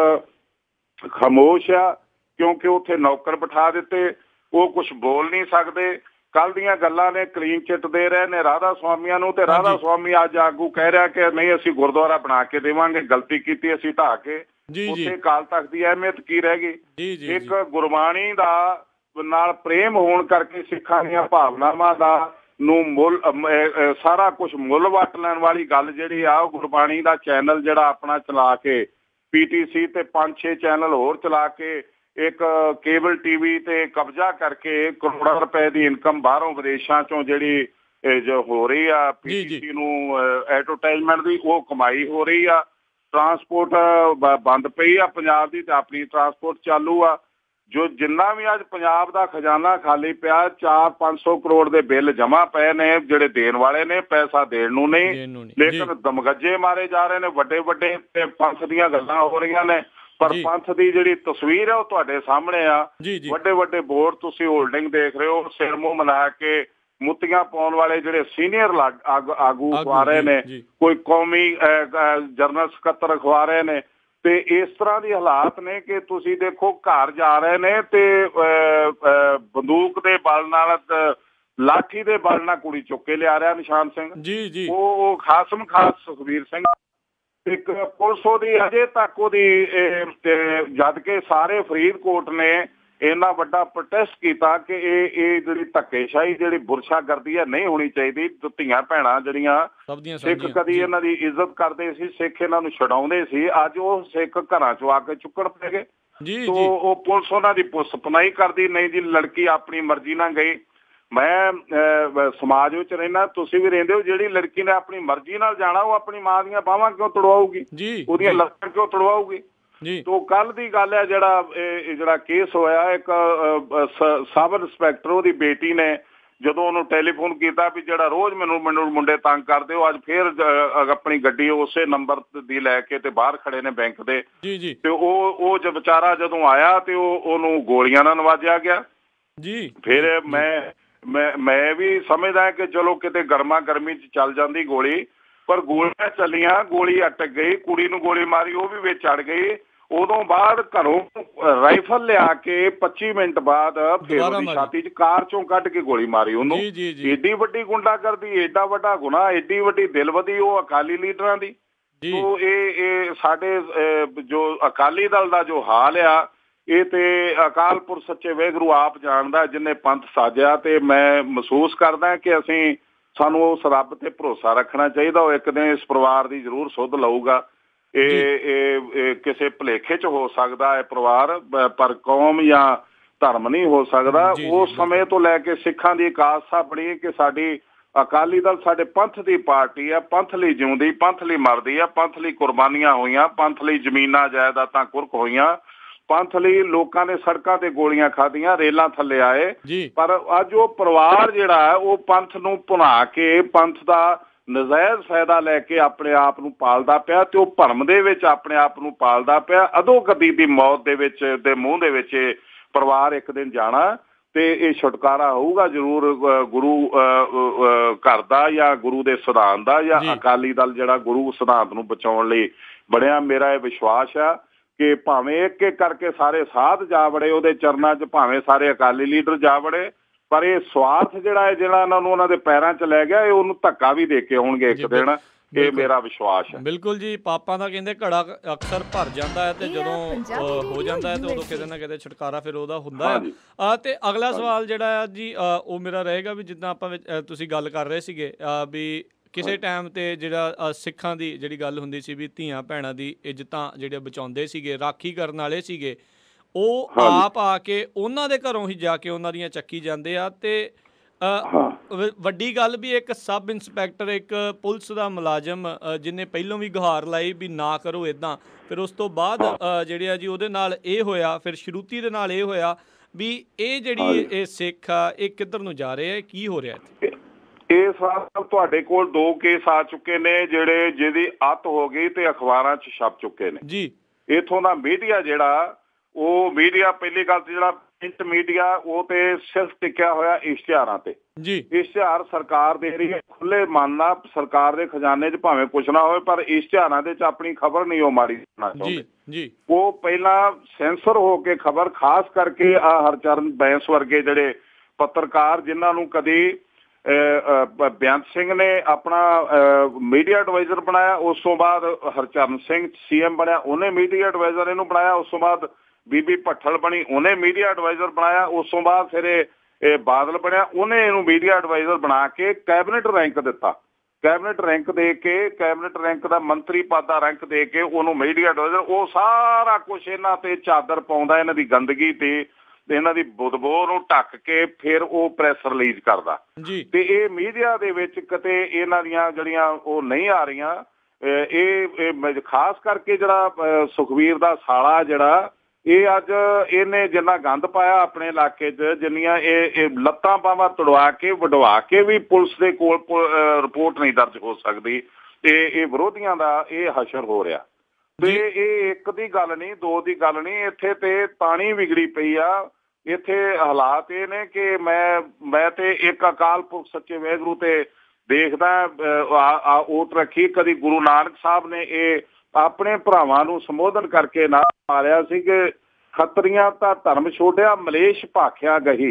ਤਖਤ ਖਾਮੋਸ਼ ਆ ਕਿਉਂਕਿ ਉੱਥੇ ਨੌਕਰ ਬਿਠਾ ਦਿੱਤੇ, ਉਹ ਕੁਛ ਬੋਲ ਨਹੀਂ ਸਕਦੇ। ਕੱਲ ਦੀਆਂ ਗੱਲਾਂ ਨੇ ਕਲੀਨ ਚਿੱਟ ਦੇ ਰਹੇ ਨੇ ਰਾਧਾ ਸਵਾਮੀਆਂ ਨੂੰ, ਤੇ ਰਾਧਾ ਸਵਾਮੀ ਅੱਜ ਆਗੂ ਕਹਿ ਰਿਹਾ ਕਿ ਨਹੀਂ ਅਸੀਂ ਗੁਰਦੁਆਰਾ ਬਣਾ ਕੇ ਦੇਵਾਂਗੇ, ਗਲਤੀ ਕੀਤੀ ਅਸੀਂ ਢਾਹ ਕੇ। ਉੱਥੇ ਅਕਾਲ ਤਖਤ ਦੀ ਅਹਿਮੀਅਤ ਕੀ ਰਹਿ ਗਈ? ਇੱਕ ਗੁਰਬਾਣੀ ਦਾ ਨਾਲ ਪ੍ਰੇਮ ਹੋਣ ਕਰਕੇ ਸਿੱਖਾਂ ਦੀਆਂ ਭਾਵਨਾਵਾਂ ਦਾ ਨੂੰ ਮੁੱਲ ਸਾਰਾ ਕੁਛ ਮੁੱਲ ਵੱਟ ਲੈਣ ਵਾਲੀ ਗੱਲ ਜਿਹੜੀ ਆ, ਉਹ ਗੁਰਬਾਣੀ ਦਾ ਚੈਨਲ ਜਿਹੜਾ ਆਪਣਾ ਚਲਾ ਕੇ ਪੀ ਟੀ ਸੀ ਤੇ ਪੰਜ ਛੇ ਚੈਨਲ ਹੋਰ ਚਲਾ ਕੇ ਇੱਕ ਕੇਬਲ ਟੀਵੀ ਤੇ ਕਬਜ਼ਾ ਕਰਕੇ ਕਰੋੜਾਂ ਰੁਪਏ ਦੀ ਇਨਕਮ ਬਾਹਰੋਂ ਵਿਦੇਸ਼ਾਂ ਚੋਂ ਜਿਹੜੀ ਜੋ ਹੋ ਰਹੀ ਆ ਪੀ ਟੀ ਸੀ ਨੂੰ ਐਡਵਰਟਾਈਜ਼ਮੈਂਟ ਦੀ, ਉਹ ਕਮਾਈ ਹੋ ਰਹੀ ਆ। ਟਰਾਂਸਪੋਰਟ ਬੰਦ ਪਈ ਆ ਪੰਜਾਬ ਦੀ, ਤੇ ਆਪਣੀ ਟਰਾਂਸਪੋਰਟ ਚਾਲੂ ਆ। ਜੋ ਜਿੰਨਾ ਵੀ ਅੱਜ ਪੰਜਾਬ ਦਾ ਖਜ਼ਾਨਾ ਖਾਲੀ ਪਿਆ, ਚਾਰ ਪੰਜ ਸੌ ਕਰੋੜ ਦੇ ਬਿੱਲ ਜਮ੍ਹਾਂ ਪਏ ਨੇ, ਜਿਹੜੇ ਦੇਣ ਵਾਲੇ ਨੇ, ਪੈਸਾ ਦੇਣ ਨੂੰ ਨਹੀਂ, ਲੇਕਿਨ ਦਮਗੱਜੇ ਮਾਰੇ ਜਾ ਰਹੇ ਨੇ, ਵੱਡੇ ਵੱਡੇ ਪੰਥ ਦੀਆਂ ਗੱਲਾਂ ਹੋ ਰਹੀਆਂ ਨੇ, ਪਰ ਪੰਥ ਦੀ ਜਿਹੜੀ ਤਸਵੀਰ ਹੈ ਉਹ ਤੁਹਾਡੇ ਸਾਹਮਣੇ ਆ। ਵੱਡੇ ਵੱਡੇ ਬੋਰਡ ਤੁਸੀਂ ਹੋਲਡਿੰਗ ਦੇਖ ਰਹੇ ਹੋ, ਸਿਰ ਮੂੰਹ ਮਨਾ ਕੇ ਮੁੱਤੀਆਂ ਪਾਉਣ ਵਾਲੇ ਜਿਹੜੇ ਸੀਨੀਅਰ ਆਗੂ ਅਖਵਾ ਰਹੇ ਨੇ, ਕੋਈ ਕੌਮੀ ਜਨਰਲ ਸਕੱਤਰ ਅਖਵਾ ਰਹੇ ਨੇ, ਤੇ ਇਸ ਤਰ੍ਹਾਂ ਦੀ ਹਾਲਾਤ ਨੇ ਕਿ ਤੁਸੀਂ ਦੇਖੋ ਘਰ ਜਾ ਰਹੇ ਨੇ ਤੇ ਬੰਦੂਕ ਦੇ ਬਲ ਨਾਲ, ਲਾਠੀ ਦੇ ਬਲ ਨਾਲ ਕੁੜੀ ਚੁੱਕ ਕੇ ਲਿਆ ਰਿਹਾ ਨਿਸ਼ਾਨ ਸਿੰਘ, ਉਹ ਖਾਸਮ ਖਾਸ ਸੁਖਬੀਰ ਸਿੰਘ। ਇੱਕ ਪੁਲਿਸ ਉਹਦੀ ਅਜੇ ਤੱਕ ਉਹਦੀ, ਜਦ ਕਿ ਸਾਰੇ ਫਰੀਦਕੋਟ ਨੇ ਇੰਨਾ ਵੱਡਾ ਪ੍ਰੋਟੈਸਟ ਕੀਤਾ ਕਿ ਇਹ ਇਹ ਜਿਹੜੀ ਧੱਕੇਸ਼ਾਹੀ, ਜਿਹੜੀ ਬੁਰਸ਼ਾਗਰਦੀ ਹੈ, ਨਹੀਂ ਹੋਣੀ ਚਾਹੀਦੀ। ਧੀਆਂ ਭੈਣਾਂ ਜਿਹੜੀਆਂ ਸਿੱਖ ਕਦੀ ਇਹਨਾਂ ਦੀ ਇੱਜ਼ਤ ਕਰਦੇ ਸੀ, ਸਿੱਖ ਇਹਨਾਂ ਨੂੰ ਛਡਾਉਂਦੇ ਸੀ, ਅੱਜ ਉਹ ਸਿੱਖ ਘਰਾਂ ਚੋਂ ਆ ਕੇ ਚੁੱਕਣ ਪੈ ਗਏ। ਤੋ ਉਹ ਪੁਲਿਸ ਉਹਨਾਂ ਦੀ ਪੁਸਪਨਾਈ ਕਰਦੀ ਨਹੀਂ ਜੀ, ਲੜਕੀ ਆਪਣੀ ਮਰਜ਼ੀ ਨਾਲ ਗਈ। ਮੈਂ ਸਮਾਜ ਵਿੱਚ ਰਹਿਣਾ, ਤੁਸੀਂ ਵੀ ਰਹਿੰਦੇ ਹੋ, ਜਿਹੜੀ ਲੜਕੀ ਨੇ ਆਪਣੀ ਮਰਜ਼ੀ ਨਾਲ ਜਾਣਾ ਉਹ ਆਪਣੀ ਮਾਂ ਦੀਆਂ ਬਾਹਾਂ ਕਿਉਂ ਤੁੜਵਾਊਗੀ, ਉਹਦੀਆਂ ਲੱਤਾਂ ਕਿਉਂ ਤੁੜਵਾਊਗੀ? ਤੋ ਕੱਲ ਦੀ ਗੱਲ ਹੈ, ਜਿਹੜਾ ਇਹ ਜਿਹੜਾ ਕੇਸ ਹੋਇਆ, ਇੱਕ ਸਬ ਇੰਸਪੈਕਟਰ ਉਹਦੀ ਬੇਟੀ ਨੇ ਜਦੋਂ ਉਹਨੂੰ ਟੈਲੀਫੋਨ ਕੀਤਾ ਵੀ ਜਿਹੜਾ ਰੋਜ਼ ਮੈਨੂੰ ਮੈਨੂੰ ਮੁੰਡੇ ਤੰਗ ਕਰਦੇ ਹੋ, ਅੱਜ ਫੇਰ ਆਪਣੀ ਗੱਡੀ ਉਸੇ ਨੰਬਰ ਦੀ ਲੈ ਕੇ ਤੇ ਬਾਹਰ ਖੜੇ ਨੇ ਬੈਂਕ ਦੇ, ਤੇ ਉਹ ਉਹ ਜੋ ਵਿਚਾਰਾ ਜਦੋਂ ਆਇਆ ਤੇ ਉਹ ਉਹਨੂੰ ਗੋਲੀਆਂ ਨਾਲ ਨਵਾਜਿਆ ਗਿਆ ਜੀ। ਫਿਰ ਮੈਂ ਮੈਂ ਮੈਂ ਵੀ ਸਮਝਦਾ ਕਿ ਚਲੋ ਕਿਤੇ ਗਰਮਾ ਗਰਮੀ ਚ ਚੱਲ ਜਾਂਦੀ ਗੋਲੀ, ਪਰ ਗੋਲੀਆਂ ਚੱਲੀਆਂ, ਗੋਲੀ ਅਟਕ ਗਈ, ਕੁੜੀ ਨੂੰ ਗੋਲੀ ਮਾਰੀ, ਉਹ ਵੀ ਵਿੱਚ ਅੜ ਗਈ। ਉਦੋਂ ਬਾਅਦ ਘਰੋਂ ਰਾਈਫਲ ਲਿਆ ਕੇ ਪੱਚੀ ਮਿੰਟ ਬਾਅਦ ਫਿਰ ਉਹਦੀ ਛਾਤੀ ਚ ਕਾਰ ਚੋਂ ਕੱਢ ਕੇ ਗੋਲੀ ਮਾਰੀ ਉਹਨੂੰ। ਏਡੀ ਵੱਡੀ ਗੁੰਡਾਗਰਦੀ, ਏਡਾ ਵੱਡਾ ਗੁਨਾਹ, ਏਡੀ ਵੱਡੀ ਦਿਲਬਦੀ ਉਹ ਅਕਾਲੀ ਲੀਡਰਾਂ ਦੀ। ਤੋ ਇਹ ਇਹ ਸਾਡੇ ਜੋ ਅਕਾਲੀ ਦਲ ਦਾ ਜੋ ਹਾਲ ਆ, ਇਹ ਤੇ ਅਕਾਲਪੁਰ ਸੱਚੇ ਵਾਹਿਗੁਰੂ ਆਪ ਜਾਣਦਾ ਜਿਹਨੇ ਪੰਥ ਸਾਜਿਆ। ਤੇ ਮੈਂ ਮਹਿਸੂਸ ਕਰਦਾ ਕਿ ਅਸੀਂ ਸਾਨੂੰ ਉਸ ਰੱਬ ਤੇ ਭਰੋਸਾ ਰੱਖਣਾ ਚਾਹੀਦਾ, ਉਹ ਇੱਕ ਦਿਨ ਇਸ ਪਰਿਵਾਰ ਦੀ ਜ਼ਰੂਰ ਸੁੱਧ ਲਊਗਾ। ਇਹ ਇਹ ਕਿਸੇ ਭੁਲੇਖੇ ਚ ਹੋ ਸਕਦਾ ਹੈ ਪਰਿਵਾਰ, ਪਰ ਕੌਮ ਜਾਂ ਧਰਮ ਨਹੀਂ ਹੋ ਸਕਦਾ। ਉਸ ਸਮੇਂ ਤੋਂ ਲੈ ਕੇ ਸਿੱਖਾਂ ਦੀ ਇੱਕ ਆਸਾ ਬਣੀ ਕਿ ਸਾਡੀ ਅਕਾਲੀ ਦਲ ਸਾਡੇ ਪੰਥ ਦੀ ਪਾਰਟੀ ਆ, ਪੰਥ ਲਈ ਜਿਉਂਦੀ, ਪੰਥ ਲਈ ਮਰਦੀ ਆ, ਪੰਥ ਲਈ ਕੁਰਬਾਨੀਆਂ ਹੋਈਆਂ, ਪੰਥ ਲਈ ਜ਼ਮੀਨਾਂ ਜਾਇਦਾਦਾਂ ਕੁਰਕ ਹੋਈਆਂ, ਪੰਥ ਲਈ ਲੋਕਾਂ ਨੇ ਸੜਕਾਂ ਤੇ ਗੋਲੀਆਂ ਖਾਧੀਆਂ, ਰੇਲਾਂ ਥੱਲੇ ਆਏ। ਪਰ ਅੱਜ ਉਹ ਪਰਿਵਾਰ ਜਿਹੜਾ ਹੈ ਉਹ ਪੰਥ ਨੂੰ ਭੁਲਾ ਕੇ, ਪੰਥ ਦਾ ਨਜਾਇਜ਼ ਫਾਇਦਾ ਲੈ ਕੇ ਆਪਣੇ ਆਪ ਨੂੰ ਪਾਲਦਾ ਪਿਆ, ਤੇ ਉਹ ਭਰਮ ਦੇ ਵਿੱਚ ਆਪਣੇ ਆਪ ਨੂੰ ਪਾਲਦਾ ਪਿਆ। ਅਦੋਂ ਕਦੀ ਦੀ ਮੌਤ ਦੇ ਵਿੱਚ ਦੇ ਮੂੰਹ ਦੇ ਵਿੱਚ ਪਰਿਵਾਰ ਇੱਕ ਦਿਨ ਜਾਣਾ, ਤੇ ਇਹ ਛੁਟਕਾਰਾ ਹੋਊਗਾ ਜ਼ਰੂਰ ਗੁਰੂ ਘਰ ਦਾ ਜਾਂ ਗੁਰੂ ਦੇ ਸਿਧਾਂਤ ਦਾ, ਜਾਂ ਅਕਾਲੀ ਦਲ ਜਿਹੜਾ ਗੁਰੂ ਸਿਧਾਂਤ ਨੂੰ ਬਚਾਉਣ ਲਈ ਬਣਿਆ। ਮੇਰਾ ਇਹ ਵਿਸ਼ਵਾਸ ਆ ਕਿ ਭਾਵੇਂ ਇੱਕ ਇੱਕ ਕਰਕੇ ਸਾਰੇ ਸਾਧ ਜਾ ਵੜੇ ਉਹਦੇ ਚਰਨਾਂ 'ਚ, ਭਾਵੇਂ ਸਾਰੇ ਅਕਾਲੀ ਲੀਡਰ ਜਾ ਵੜੇ, ਪਰ ਇਹ ਸਵਾਰਥ ਜਿਹੜਾ ਹੈ, ਜਿਹੜਾ ਇਹਨਾਂ ਨੂੰ ਉਹਨਾਂ ਦੇ ਪੈਰਾਂ 'ਚ ਲੈ ਗਿਆ, ਇਹ ਉਹਨੂੰ ਧੱਕਾ ਵੀ ਦੇ ਕੇ ਆਉਣਗੇ ਇੱਕ ਦਿਨ। ਇਹ ਮੇਰਾ ਵਿਸ਼ਵਾਸ ਹੈ।
ਬਿਲਕੁਲ ਜੀ, ਪਾਪਾਂ ਦਾ ਕਹਿੰਦੇ ਘੜਾ ਅਕਸਰ ਭਰ ਜਾਂਦਾ ਹੈ, ਤੇ ਜਦੋਂ ਹੋ ਜਾਂਦਾ ਹੈ ਤੇ ਉਦੋਂ ਕਿਤੇ ਨਾ ਕਿਤੇ ਛੁਟਕਾਰਾ ਫਿਰ ਉਹਦਾ ਹੁੰਦਾ ਹੈ। ਤੇ ਅਗਲਾ ਸਵਾਲ ਜਿਹੜਾ ਹੈ ਜੀ ਉਹ ਮੇਰਾ ਰਹੇਗਾ ਵੀ ਜਿੱਦਾਂ ਆਪਾਂ ਤੁਸੀਂ ਗੱਲ ਕਰ ਰਹੇ ਸੀਗੇ ਵੀ ਕਿਸੇ ਟਾਈਮ ਤੇ ਜਿਹੜਾ ਸਿੱਖਾਂ ਦੀ ਜਿਹੜੀ ਗੱਲ ਹੁੰਦੀ ਸੀ ਵੀ ਧੀਆਂ ਭੈਣਾਂ ਦੀ ਇੱਜ਼ਤਾਂ ਜਿਹੜੀਆਂ ਬਚਾਉਂਦੇ ਸੀਗੇ, ਰਾਖੀ ਕਰਨ ਵਾਲੇ ਸੀਗੇ, ਉਹ ਆਪ ਆ ਕੇ ਉਹਨਾਂ ਦੇ ਘਰੋਂ ਹੀ ਜਾ ਕੇ ਉਹਨਾਂ ਦੀਆਂ ਚੱਕੀ ਜਾਂਦੇ ਆ। ਤੇ ਵੱਡੀ ਗੱਲ ਵੀ ਇੱਕ ਸਬ ਇੰਸਪੈਕਟਰ, ਇੱਕ ਪੁਲਿਸ ਦਾ ਮੁਲਾਜ਼ਮ ਜਿਹਨੇ ਪਹਿਲੋਂ ਵੀ ਗੁਹਾਰ ਲਾਈ ਵੀ ਨਾ ਕਰੋ ਇੱਦਾਂ, ਫਿਰ ਉਸ ਤੋਂ ਬਾਅਦ ਜਿਹੜੇ ਆ ਜੀ ਉਹਦੇ ਨਾਲ ਇਹ ਹੋਇਆ, ਫਿਰ ਸ਼ਰੂਤੀ ਦੇ ਨਾਲ ਇਹ ਹੋਇਆ ਵੀ ਇਹ ਜਿਹੜੀ ਇਹ ਸਿੱਖ ਆ ਇਹ ਕਿੱਧਰ ਨੂੰ ਜਾ ਰਹੇ ਆ, ਕੀ ਹੋ ਰਿਹਾ ਇੱਥੇ?
ਇਹ ਸਾਲ ਤੁਹਾਡੇ ਕੋਲ ਦੋ ਕੇਸ ਆ ਚੁੱਕੇ ਨੇ ਜਿਹੜੇ ਜਿਹਦੀ ਅੱਤ ਹੋ ਗਈ ਤੇ ਅਖਬਾਰਾਂ 'ਚ ਛਪ ਚੁੱਕੇ ਨੇ ਜੀ। ਇੱਥੋਂ ਦਾ ਮੀਡੀਆ ਜਿਹੜਾ, ਉਹ ਮੀਡੀਆ ਪਹਿਲੀ ਗੱਲ ਤੇ ਜਿਹੜਾ ਪ੍ਰਿੰਟ ਮੀਡੀਆ, ਉਹ ਤੇ ਸਿਰਫ ਟਿਕਿਆ ਹੋਇਆ ਇਸ਼ਤਿਹਾਰਾਂ ਤੇ ਜੀ। ਇਸ਼ਤਿਹਾਰ ਸਰਕਾਰ ਦੇ ਰਹੀ ਹੈ ਖੁੱਲੇ ਮਨ ਨਾਲ, ਸਰਕਾਰ ਦੇ ਖਜ਼ਾਨੇ 'ਚ ਭਾਵੇਂ ਕੁਛ ਨਾ ਹੋਵੇ, ਪਰ ਇਸ਼ਤਿਹਾਰਾਂ ਦੇ 'ਚ ਆਪਣੀ ਖਬਰ ਨਹੀਂ ਉਹ ਮਾਰੀ ਦੇਣਾ ਚਾਹੁੰਦੇ। ਉਹ ਪਹਿਲਾਂ ਸੈਂਸਰ ਹੋ ਕੇ ਖਬਰ, ਖਾਸ ਕਰਕੇ ਆ ਹਰਚਰਨ ਬੈਂਸ ਵਰਗੇ ਜਿਹੜੇ ਪੱਤਰਕਾਰ, ਜਿਨ੍ਹਾਂ ਨੂੰ ਕਦੀ ਬੇਅੰਤ ਸਿੰਘ ਨੇ ਆਪਣਾ ਮੀਡੀਆ ਐਡਵਾਈਜ਼ਰ ਬਣਾਇਆ, ਉਸ ਤੋਂ ਬਾਅਦ ਹਰਚਰਨ ਸਿੰਘ ਸੀ ਐਮ ਬਣਿਆ, ਉਹਨੇ ਮੀਡੀਆ ਐਡਵਾਈਜ਼ਰ ਇਹਨੂੰ ਬਣਾਇਆ, ਉਸ ਤੋਂ ਬਾਅਦ ਬੀਬੀ ਭੱਠਲ ਬਣੀ, ਉਹਨੇ ਮੀਡੀਆ ਐਡਵਾਈਜ਼ਰ ਬਣਾਇਆ, ਉਸ ਤੋਂ ਬਾਅਦ ਫਿਰ ਇਹ ਬਾਦਲ ਬਣਿਆ, ਉਹਨੇ ਇਹਨੂੰ ਮੀਡੀਆ ਐਡਵਾਈਜ਼ਰ ਬਣਾ ਕੇ ਕੈਬਨਿਟ ਰੈਂਕ ਦਿੱਤਾ। ਕੈਬਨਿਟ ਰੈਂਕ ਦੇ ਕੇ, ਕੈਬਨਿਟ ਰੈਂਕ ਦਾ ਮੰਤਰੀ ਪਦ ਦਾ ਰੈਂਕ ਦੇ ਕੇ ਉਹਨੂੰ ਮੀਡੀਆ ਐਡਵਾਈਜ਼ਰ, ਉਹ ਸਾਰਾ ਕੁਛ ਇਹਨਾਂ ਤੇ ਚਾਦਰ ਪਾਉਂਦਾ, ਇਹਨਾਂ ਦੀ ਗੰਦਗੀ ਤੇ ਇਹਨਾਂ ਦੀ ਬਦਬੂ ਨੂੰ ਢੱਕ ਕੇ ਫਿਰ ਉਹ ਪ੍ਰੈਸ ਰਿਲੀਜ਼ ਕਰਦਾ। ਤੇ ਇਹ ਮੀਡੀਆ ਦੇ ਵਿੱਚ ਕਿਤੇ ਇਹਨਾਂ ਦੀਆਂ ਜਿਹੜੀਆਂ ਉਹ ਨਹੀਂ ਆ ਰਹੀਆਂ, ਇਹ ਖਾਸ ਕਰਕੇ ਜਿਹੜਾ ਸੁਖਬੀਰ ਦਾ ਸਾਲਾ ਜਿਹੜਾ ਇਹ ਅੱਜ ਇਹਨੇ ਜਿੰਨਾ ਗੰਦ ਪਾਇਆ ਆਪਣੇ ਇਲਾਕੇ 'ਚ, ਜਿੰਨੀਆਂ ਇਹ ਇਹ ਲੱਤਾਂ ਬਾਹਾਂ ਤੁੜਵਾ ਕੇ ਵਡਵਾ ਕੇ ਵੀ ਪੁਲਿਸ ਦੇ ਕੋਲ ਰਿਪੋਰਟ ਨਹੀਂ ਦਰਜ ਹੋ ਸਕਦੀ। ਤੇ ਇਹ ਵਿਰੋਧੀਆਂ ਦਾ ਇਹ ਹਸ਼ਰ ਹੋ ਰਿਹਾ। ਤੇ ਇਹ ਇੱਕ ਦੀ ਗੱਲ ਨਹੀਂ, ਦੋ ਦੀ ਗੱਲ ਨਹੀਂ, ਇੱਥੇ ਤੇ ਪਾਣੀ ਵਿਗੜੀ ਪਈ ਆ। ਇੱਥੇ ਹਾਲਾਤ ਇਹ ਨੇ ਕਿ ਮੈਂ ਮੈਂ ਤੇ ਇੱਕ ਅਕਾਲ ਪੁਰਖ ਸੱਚੇ ਵਾਹਿਗੁਰੂ ਤੇ ਦੇਖਦਾ ਓਟ ਰੱਖੀ। ਕਦੀ ਗੁਰੂ ਨਾਨਕ ਸਾਹਿਬ ਨੇ ਇਹ ਆਪਣੇ ਭਰਾਵਾਂ ਨੂੰ ਸੰਬੋਧਨ ਕਰਕੇ ਨਾ ਮਾਰਿਆ ਸੀ ਕਿ ਖੱਤਰੀਆਂ ਤਾਂ ਧਰਮ ਛੋੜਿਆ, ਮਲੇਸ਼ ਭਾਖਿਆ ਗਹੀ,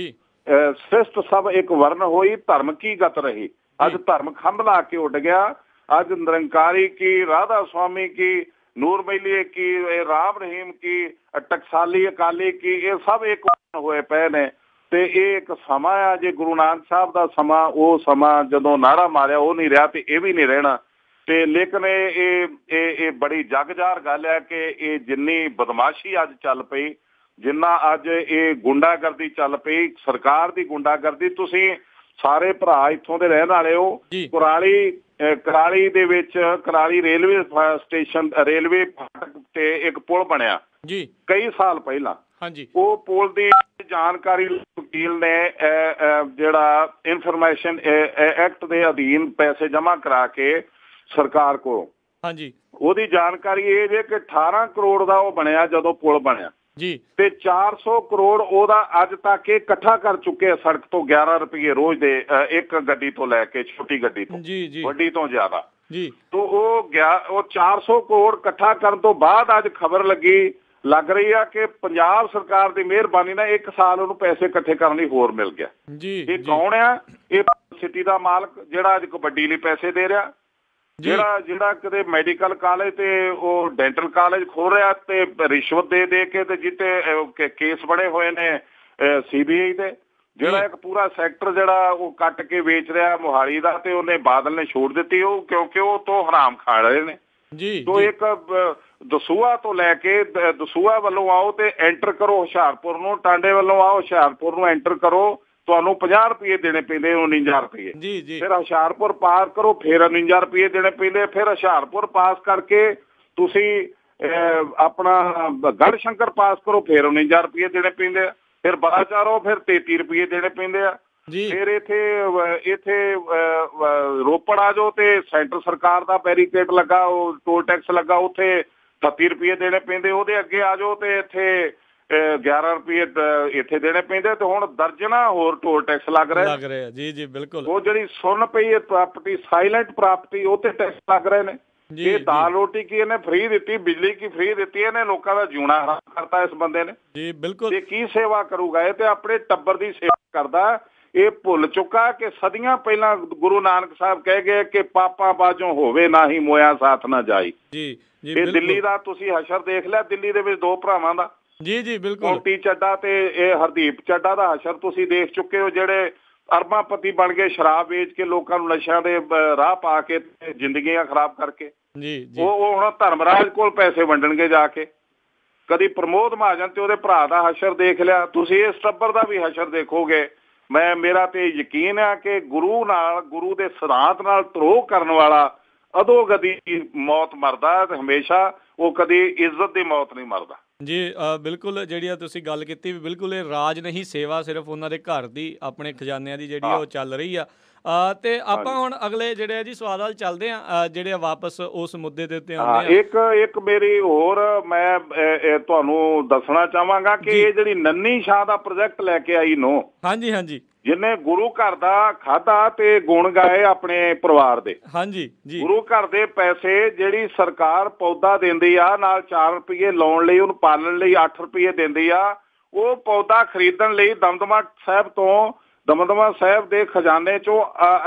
ਸ੍ਰਿਸ਼ਟ ਸਭ ਇੱਕ ਵਰਨ ਹੋਈ, ਧਰਮ ਕੀ ਗਤ ਰਹੀ। ਅੱਜ ਧਰਮ ਖੰਭ ਲਾ ਕੇ ਉੱਡ ਗਿਆ। ਅੱਜ ਨਿਰੰਕਾਰੀ ਕੀ, ਰਾਧਾ ਸਵਾਮੀ ਕੀ, ਨੂਰ ਮਹਿਲੀਏ ਕੀ, ਰਾਮ ਰਹੀਮ ਕੀ, ਟਕਸਾਲੀ ਅਕਾਲੀ ਕੀ, ਇਹ ਸਭ ਇੱਕ ਹੋਏ ਪਏ ਨੇ। ਤੇ ਇਹ ਇੱਕ ਸਮਾਂ ਆ, ਜੇ ਗੁਰੂ ਨਾਨਕ ਸਾਹਿਬ ਦਾ ਸਮਾਂ, ਉਹ ਸਮਾਂ ਜਦੋਂ ਨਾਅਰਾ ਮਾਰਿਆ ਉਹ ਨਹੀਂ ਰਿਹਾ ਤੇ ਇਹ ਵੀ ਨਹੀਂ ਰਹਿਣਾ। ਤੇ ਲੇਕਿਨ ਇਹ ਇਹ ਇਹ ਬੜੀ ਜਗਜ਼ਾਰ ਗੱਲ ਹੈ ਕਿ ਇਹ ਜਿੰਨੀ ਬਦਮਾਸ਼ੀ ਅੱਜ ਚੱਲ ਪਈ, ਜਿੰਨਾ ਅੱਜ ਇਹ ਗੁੰਡਾਗਰਦੀ ਚੱਲ ਪਈ, ਸਰਕਾਰ ਦੀ ਗੁੰਡਾਗਰਦੀ। ਤੁਸੀਂ ਸਾਰੇ ਭਰਾ ਇੱਥੋਂ ਦੇ ਰਹਿਣ ਵਾਲੇ ਹੋ। ਕੁਰਾਲੀ ਕੁਰਾਲੀ ਦੇ ਵਿੱਚ ਕੁਰਾਲੀ ਰੇਲਵੇ ਸਟੇਸ਼ਨ, ਰੇਲਵੇ ਫਾਟਕ ਤੇ ਇੱਕ ਪੁਲ ਬਣਿਆ ਜੀ ਕਈ ਸਾਲ ਪਹਿਲਾਂ। ਹਾਂਜੀ, ਉਹ ਪੁਲ ਦੀ ਜਾਣਕਾਰੀ ਵਕੀਲ ਨੇ ਜਿਹੜਾ ਇਨਫੋਰਮੇਸ਼ਨ ਐਕਟ ਦੇ ਅਧੀਨ ਪੈਸੇ ਜਮ੍ਹਾਂ ਕਰਾ ਕੇ ਸਰਕਾਰ ਕੋਲੋਂ, ਹਾਂਜੀ, ਉਹਦੀ ਜਾਣਕਾਰੀ ਇਹ ਜੇ ਕਿ ਅਠਾਰਾਂ ਕਰੋੜ ਦਾ ਉਹ ਬਣਿਆ ਜਦੋਂ ਪੁਲ ਬਣਿਆ ਜੀ, ਤੇ ਚਾਰ ਸੌ ਕਰੋੜ ਉਹਦਾ ਅੱਜ ਤੱਕ ਇਹ ਇਕੱਠਾ ਕਰ ਚੁੱਕੇ ਆ ਸੜਕ ਤੋਂ, ਗਿਆਰਾਂ ਰੁਪਏ ਰੋਜ਼ ਦੇ ਇੱਕ ਗੱਡੀ ਤੋਂ ਲੈ ਕੇ, ਛੋਟੀ ਗੱਡੀ ਤੋਂ ਵੱਡੀ ਤੋਂ ਜ਼ਿਆਦਾ ਜੀ। ਤੋਂ ਉਹ ਗਿਆ ਉਹ ਚਾਰ ਸੌ ਕਰੋੜ ਇਕੱਠਾ ਕਰਨ ਤੋਂ ਬਾਅਦ ਅੱਜ ਖਬਰ ਲੱਗੀ ਲੱਗ ਰਹੀ ਆ ਕਿ ਪੰਜਾਬ ਸਰਕਾਰ ਦੀ ਮਿਹਰਬਾਨੀ ਨਾਲ ਇੱਕ ਸਾਲ ਉਹਨੂੰ ਪੈਸੇ ਇਕੱਠੇ ਕਰਨ ਲਈ ਹੋਰ ਮਿਲ ਗਿਆ ਜੀ। ਇਹ ਕੌਣ ਆ? ਇਹ ਸਿਟੀ ਦਾ ਮਾਲਕ ਜਿਹੜਾ ਅੱਜ ਕਬੱਡੀ ਲਈ ਪੈਸੇ ਦੇ ਰਿਹਾ, ਜਿਹੜਾ ਜਿਹੜਾ ਕਿਤੇ ਮੈਡੀਕਲ ਕਾਲਜ ਤੇ ਉਹ ਡੈਂਟਲ ਕਾਲਜ ਖੋਲ ਰਿਹਾ ਤੇ ਰਿਸ਼ਵਤ ਦੇ ਦੇ ਕੇ ਤੇ ਜਿੱਤੇ ਕੇਸ ਬਣੇ ਹੋਏ ਨੇ ਸੀ ਬੀ ਆਈ ਦੇ, ਜਿਹੜਾ ਇੱਕ ਪੂਰਾ ਸੈਕਟਰ ਜਿਹੜਾ ਉਹ ਕੱਟ ਕੇ ਵੇਚ ਰਿਹਾ ਮੋਹਾਲੀ ਦਾ, ਤੇ ਉਹਨੇ ਬਾਦਲ ਨੇ ਛੋੜ ਦਿੱਤੀ ਉਹ ਕਿਉਂਕਿ ਉਹ ਤੋਂ ਹਰਾਮ ਖਾ ਰਹੇ ਨੇ ਜੀ। ਤੋਂ ਇੱਕ ਦਸੂਹਾ ਤੋਂ ਲੈ ਕੇ ਦਸੂਹਾ ਵੱਲੋਂ ਆਓ ਤੇ ਐਂਟਰ ਕਰੋ ਹੁਸ਼ਿਆਰਪੁਰ ਨੂੰ, ਟਾਂਡੇ ਵੱਲੋਂ ਆਓ ਹੁਸ਼ਿਆਰਪੁਰ ਨੂੰ ਐਂਟਰ ਕਰੋ, ਤੁਹਾਨੂੰ ਪੰਜਾਹ ਰੁਪਏ ਦੇਣੇ ਪੈਂਦੇ, ਉਣੰਜਾ ਰੁਪਏ ਜੀ ਜੀ। ਫਿਰ ਹੁਸ਼ਿਆਰਪੁਰ ਪਾਰ ਕਰੋ, ਫਿਰ ਉਣੰਜਾ ਰੁਪਏ ਦੇਣੇ ਪੈਂਦੇ। ਫਿਰ ਹੁਸ਼ਿਆਰਪੁਰ ਪਾਸ ਕਰਕੇ ਤੁਸੀਂ ਆਪਣਾ ਗੜ੍ਹ ਸ਼ੰਕਰ ਪਾਸ ਕਰੋ, ਫਿਰ ਉਣੰਜਾ ਰੁਪਏ ਦੇਣੇ ਪੈਂਦੇ ਆ। ਫਿਰ ਬਾਰਾਚਾਰੋ ਫਿਰ ਤੇਤੀ ਰੁਪਏ ਦੇਣੇ ਪੈਂਦੇ ਆ। ਫਿਰ ਇੱਥੇ ਇੱਥੇ ਰੋਪੜ ਆ ਜਾਓ ਤੇ ਸੈਂਟਰ ਸਰਕਾਰ ਦਾ ਬੈਰੀਕੇਡ ਲੱਗਾ, ਉਹ ਟੋਲ ਟੈਕਸ ਲੱਗਾ, ਉੱਥੇ ਅਠੱਤੀ ਰੁਪਏ ਦੇਣੇ ਪੈਂਦੇ। ਉਹਦੇ ਅੱਗੇ ਆ ਜਾਓ ਤੇ ਇੱਥੇ ਗਿਆਰਾਂ ਰੁਪਏ ਇੱਥੇ ਦੇਣੇ ਪੈਂਦੇ। ਤੇ ਹੁਣ ਦਰਜਨਾਂ ਹੋਰ ਟੋਲ ਟੈਕਸ ਲੱਗ ਰਹੇ ਲੱਗ ਰਹੇ ਜੀ ਜੀ ਬਿਲਕੁਲ। ਉਹ ਜਿਹੜੀ ਸੁੰਨ ਪਈ ਹੈ ਪ੍ਰਾਪਰਟੀ, ਸਾਇਲੈਂਟ ਪ੍ਰਾਪਰਟੀ, ਉਹ ਤੇ ਟੈਕਸ ਲੱਗ ਰਹੇ ਨੇ। ਇਹ ਦਾਲ ਰੋਟੀ ਕੀ ਇਹਨੇ ਫ੍ਰੀ ਦਿੱਤੀ, ਬਿਜਲੀ ਕੀ ਫ੍ਰੀ ਦਿੱਤੀ, ਇਹਨੇ ਲੋਕਾਂ ਦਾ ਜਿਉਣਾ ਹਰਾਮ ਕਰਤਾ ਇਸ ਬੰਦੇ ਨੇ ਜੀ ਬਿਲਕੁਲ। ਤੇ ਕੀ ਸੇਵਾ ਕਰੂਗਾ ਇਹ? ਤੇ ਆਪਣੇ ਟੱਬਰ ਦੀ ਸੇਵਾ ਕਰਦਾ। ਇਹ ਭੁੱਲ ਚੁੱਕਾ ਕਿ ਸਦੀਆਂ ਪਹਿਲਾਂ ਗੁਰੂ ਨਾਨਕ ਸਾਹਿਬ ਕਹਿ ਗਏ ਕਿ ਪਾਪਾ ਬਾਝੋਂ ਹੋਵੇ ਨਾ ਹੀ ਮੋਇਆ ਸਾਥ ਨਾ ਜਾਈ ਜੀ। ਇਹ ਦਿੱਲੀ ਦਾ ਤੁਸੀਂ ਹਸ਼ਰ ਦੇਖ ਲਿਆ, ਦਿੱਲੀ ਦੇ ਵਿੱਚ ਦੋ ਭਰਾਵਾਂ ਦਾ ਜੀ ਜੀ ਬਿਲਕੁਲ, ਮੋਤੀ ਚੱਡਾ ਤੇ ਇਹ ਹਰਦੀਪ ਚੱਡਾ ਦਾ ਹਸ਼ਰ ਤੁਸੀਂ ਦੇਖ ਚੁੱਕੇ ਹੋ, ਜਿਹੜੇ ਅਰਬਾਂਪਤੀ ਬਣ ਗਏ ਸ਼ਰਾਬ ਵੇਚ ਕੇ ਲੋਕਾਂ ਨੂੰ ਨਸ਼ਿਆਂ ਦੇ ਰਾਹ ਪਾ ਕੇ ਜ਼ਿੰਦਗੀਆਂ ਖਰਾਬ ਕਰਕੇ ਜੀ ਜੀ। ਉਹ ਹੁਣ ਧਰਮਰਾਜ ਕੋਲ ਪੈਸੇ ਵੰਡਣਗੇ ਜਾ ਕੇ। ਕਦੀ ਪ੍ਰਮੋਦ ਮਹਾਜਨ ਤੇ ਉਹਦੇ ਭਰਾ ਦਾ ਹਸ਼ਰ ਦੇਖ ਲਿਆ ਤੁਸੀਂ, ਇਸ ਟੱਬਰ ਦਾ ਵੀ ਹਸ਼ਰ ਦੇਖੋਗੇ। ਮੈਂ ਮੇਰਾ ਤੇ ਯਕੀਨ ਹੈ ਕਿ ਗੁਰੂ ਨਾਲ, ਗੁਰੂ ਦੇ ਸਿਧਾਂਤ ਨਾਲ ਧਰੋਹ ਕਰਨ ਵਾਲਾ ਅਧੋਗਤੀ ਮੌਤ ਮਰਦਾ ਤੇ ਹਮੇਸ਼ਾ, ਉਹ ਕਦੀ ਇੱਜ਼ਤ ਦੀ ਮੌਤ ਨਹੀਂ ਮਰਦਾ ਜੀ। ਬਿਲਕੁਲ ਜਿਹੜੀ ਆ ਤੁਸੀਂ ਗੱਲ ਕੀਤੀ ਵੀ ਬਿਲਕੁਲ ਇਹ ਰਾਜ ਨਹੀਂ, ਸੇਵਾ ਸਿਰਫ ਉਹਨਾਂ ਦੇ ਘਰ ਦੀ, ਆਪਣੇ ਖਜ਼ਾਨਿਆਂ ਦੀ ਜਿਹੜੀ ਉਹ ਚੱਲ ਰਹੀ ਆ। ਤੇ ਆਪਾਂ ਹੁਣ ਅਗਲੇ ਜਿਹੜੇ ਆ ਜੀ ਸਵਾਲ ਵੱਲ ਚੱਲਦੇ ਆ, ਜਿਹੜੇ ਵਾਪਸ ਉਸ ਮੁੱਦੇ ਦੇ ਉੱਤੇ ਆਉਂਦੇ ਆ। ਇੱਕ ਇੱਕ ਮੇਰੀ ਹੋਰ ਮੈਂ ਤੁਹਾਨੂੰ ਦੱਸਣਾ ਚਾਹਾਂਗਾ ਕਿ ਇਹ ਜਿਹੜੀ ਨੰਨੀ ਸ਼ਾਹ ਦਾ ਪ੍ਰੋਜੈਕਟ ਲੈ ਕੇ ਆਈ ਨੋ, ਹਾਂਜੀ ਹਾਂਜੀ, ਜਿਹਨੇ ਗੁਰੂ ਘਰ ਦਾ ਖਾਧਾ ਤੇ ਗੁਣ ਗਾਏ ਆਪਣੇ ਪਰਿਵਾਰ ਦੇ, ਹਾਂਜੀ ਜੀ। ਗੁਰੂ ਘਰ ਦੇ ਪੈਸੇ ਜਿਹੜੀ ਸਰਕਾਰ ਪੌਦਾ ਦਿੰਦੀ ਆ, ਨਾਲ ਚਾਰ ਰੁਪਏ ਲਾਉਣ ਲਈ, ਉਹਨੂੰ ਪਾਲਣ ਲਈ ਅੱਠ ਰੁਪਏ ਦਿੰਦੀ ਆ, ਉਹ ਪੌਦਾ ਖਰੀਦਣ ਲਈ ਦਮਦਮਾ ਸਾਹਿਬ ਤੋਂ, ਦਮਦਮਾ ਸਾਹਿਬ ਦੇ ਖਜ਼ਾਨੇ ਚੋਂ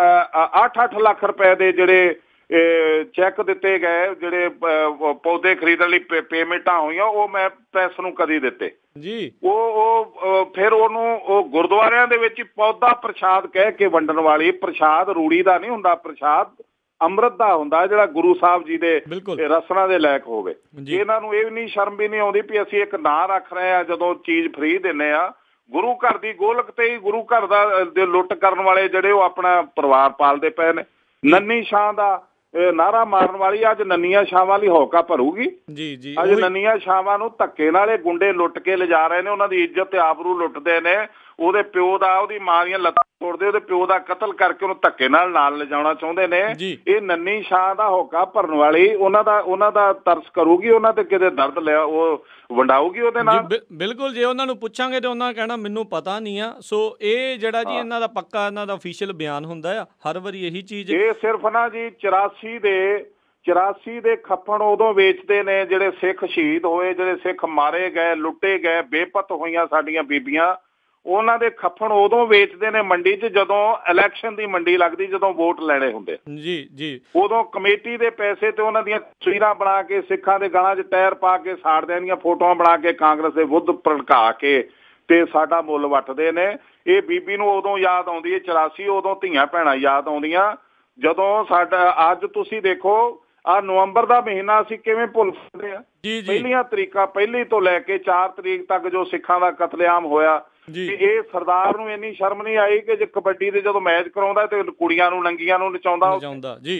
ਅੱਠ ਅੱਠ ਲੱਖ ਰੁਪਏ ਦੇ ਜਿਹੜੇ ਚੈੱਕ ਦਿੱਤੇ ਗਏ, ਜਿਹੜੇ ਪੌਦੇ ਖਰੀਦਣ ਲਈ ਪੇਮੈਂਟਾਂ ਹੋਈਆਂ, ਉਹ ਮੈਂ ਪ੍ਰੈਸ ਨੂੰ ਕਦੀ ਦਿੱਤੇ ਜੀ। ਉਹ ਉਹ ਫਿਰ ਉਹਨੂੰ ਉਹ ਗੁਰਦੁਆਰਿਆਂ ਦੇ ਵਿੱਚ ਪੌਦਾ ਪ੍ਰਸ਼ਾਦ ਕਹਿ ਕੇ ਵੰਡਣ ਵਾਲੀ, ਪ੍ਰਸ਼ਾਦ ਰੂੜੀ ਦਾ ਨਹੀਂ ਹੁੰਦਾ, ਪ੍ਰਸ਼ਾਦ ਅੰਮ੍ਰਿਤ ਦਾ ਹੁੰਦਾ, ਜਿਹੜਾ ਗੁਰੂ ਸਾਹਿਬ ਜੀ ਦੇ ਰਸਨਾ ਦੇ ਲਾਇਕ ਹੋਵੇ। ਇਹਨਾਂ ਨੂੰ ਇਹ ਵੀ ਨਹੀਂ, ਸ਼ਰਮ ਵੀ ਨਹੀਂ ਆਉਂਦੀ ਵੀ ਅਸੀਂ ਇੱਕ ਨਾਂ ਰੱਖ ਰਹੇ ਹਾਂ ਜਦੋਂ ਚੀਜ਼ ਫ੍ਰੀ ਦਿੰਦੇ ਆ। ਗੁਰੂ ਘਰ ਦੀ ਗੋਲਕ ਤੇ ਹੀ ਗੁਰੂ ਘਰ ਦਾ ਦੇ ਲੁੱਟ ਕਰਨ ਵਾਲੇ ਜਿਹੜੇ ਉਹ ਆਪਣਾ ਪਰਿਵਾਰ ਪਾਲਦੇ ਪਏ ਨੇ। ਨੰਨੀ ਸ਼ਾਹ ਦਾ ਨਾਰਾ ਮਾਰਨ ਵਾਲੀ ਅੱਜ ਨੰਨੀਆਂ ਛਾਵਾਂ ਲਈ ਹੌਕਾ ਭਰੂਗੀ।
ਜੀ ਜੀ
ਅੱਜ ਨੰਨੀਆਂ ਛਾਵਾਂ ਨੂੰ ਧੱਕੇ ਨਾਲ ਇਹ ਗੁੰਡੇ ਲੁੱਟ ਕੇ ਲਿਜਾ ਰਹੇ ਨੇ, ਉਹਨਾਂ ਦੀ ਇੱਜ਼ਤ ਤੇ ਆਬਰੂ ਲੁੱਟਦੇ ਨੇ, ਉਹਦੇ ਪਿਓ ਦਾ ਉਹਦੀ ਮਾਂ ਦੀਆਂ ਲੱਤਾਂ ਤੋੜਦੇ, ਉਹਦੇ ਪਿਓ ਦਾ ਕਤਲ ਕਰਕੇ ਉਹਨੂੰ ਧੱਕੇ ਨਾਲ ਨਾਲ ਲਿਜਾਉਣਾ ਚਾਹੁੰਦੇ ਨੇ। ਇਹ ਨੰਨੀ ਛਾਂ ਦਾ ਹੌਕਾ ਭਰਨ ਵਾਲੀ ਉਹਨਾਂ ਦਾ ਉਹਨਾਂ ਦਾ ਤਰਸ ਕਰੂਗੀ, ਉਹਨਾਂ ਤੇ ਕਿਤੇ ਦਰਦ ਲਿਆ ਉਹ ਵੰਡਾਊਗੀ ਉਹਦੇ ਨਾਲ।
ਬਿਲਕੁਲ, ਜੇ ਉਹਨਾਂ ਨੂੰ ਪੁੱਛਾਂਗੇ ਤੇ ਉਹਨਾਂ ਕਹਿਣਾ ਮੈਨੂੰ ਪਤਾ ਨਹੀਂ ਆ। ਸੋ ਇਹ ਜਿਹੜਾ ਜੀ ਇਹਨਾਂ ਦਾ ਪੱਕਾ ਇਹਨਾਂ ਦਾ ਅਫੀਸ਼ੀਅਲ ਬਿਆਨ ਹੁੰਦਾ ਆ ਹਰ ਵਾਰੀ ਇਹੀ ਚੀਜ਼।
ਇਹ ਸਿਰਫ ਨਾ ਜੀ ਚੁਰਾਸੀ ਦੇ ਚੁਰਾਸੀ ਦੇ ਖੱਫਣ ਉਦੋਂ ਵੇਚਦੇ ਨੇ ਜਿਹੜੇ ਸਿੱਖ ਸ਼ਹੀਦ ਹੋਏ, ਜਿਹੜੇ ਸਿੱਖ ਮਾਰੇ ਗਏ, ਲੁੱਟੇ ਗਏ, ਬੇਪਤ ਹੋਈਆਂ ਸਾਡੀਆਂ ਬੀਬੀਆਂ, ਉਹਨਾਂ ਦੇ ਖੱਫਣ ਉਦੋਂ ਵੇਚਦੇ ਨੇ ਮੰਡੀ 'ਚ ਜਦੋਂ ਇਲੈਕਸ਼ਨ ਦੀ ਮੰਡੀ ਲੱਗਦੀ, ਜਦੋਂ ਵੋਟ ਲੈਣੇ ਹੁੰਦੇ।
ਜੀ ਜੀ
ਉਦੋਂ ਕਮੇਟੀ ਦੇ ਪੈਸੇ ਤੇ ਉਹਨਾਂ ਦੀਆਂ ਤਸਵੀਰਾਂ ਬਣਾ ਕੇ ਸਿੱਖਾਂ ਦੇ ਗਲਾਂ 'ਚ ਟਾਇਰ ਪਾ ਕੇ ਸਾੜਦਿਆਂ ਦੀਆਂ ਫੋਟੋਆਂ ਬਣਾ ਕੇ ਕਾਂਗਰਸ ਦੇ ਵਿਰੁੱਧ ਭੜਕਾ ਕੇ ਤੇ ਸਾਡਾ ਮੁੱਲ ਵੱਟਦੇ ਨੇ। ਇਹ ਬੀਬੀ ਨੂੰ ਉਦੋਂ ਯਾਦ ਆਉਂਦੀ ਹੈ ਚੁਰਾਸੀ, ਉਦੋਂ ਧੀਆਂ ਭੈਣਾਂ ਯਾਦ ਆਉਂਦੀਆਂ ਜਦੋਂ ਸਾਡਾ। ਅੱਜ ਤੁਸੀਂ ਦੇਖੋ ਆਹ ਨਵੰਬਰ ਦਾ ਮਹੀਨਾ ਅਸੀਂ ਕਿਵੇਂ ਭੁੱਲ ਸਕਦੇ ਹਾਂ? ਪਹਿਲੀਆਂ ਤਰੀਕਾਂ ਪਹਿਲੀ ਤੋਂ ਲੈ ਕੇ ਚਾਰ ਤਰੀਕ ਤੱਕ ਜੋ ਸਿੱਖਾਂ ਦਾ ਕਤਲੇਆਮ ਹੋਇਆ, ਇਹ ਸਰਦਾਰ ਨੂੰ ਇੰਨੀ ਸ਼ਰਮ ਨਹੀਂ ਆਈ ਕਿ ਜੇ ਕਬੱਡੀ ਦੇ ਜਦੋਂ ਮੈਚ ਕਰਾਉਂਦਾ ਤੇ ਕੁੜੀਆਂ ਨੂੰ ਨੰਗੀਆਂ ਨੂੰ ਨਚਾਉਂਦਾ।
ਜੀ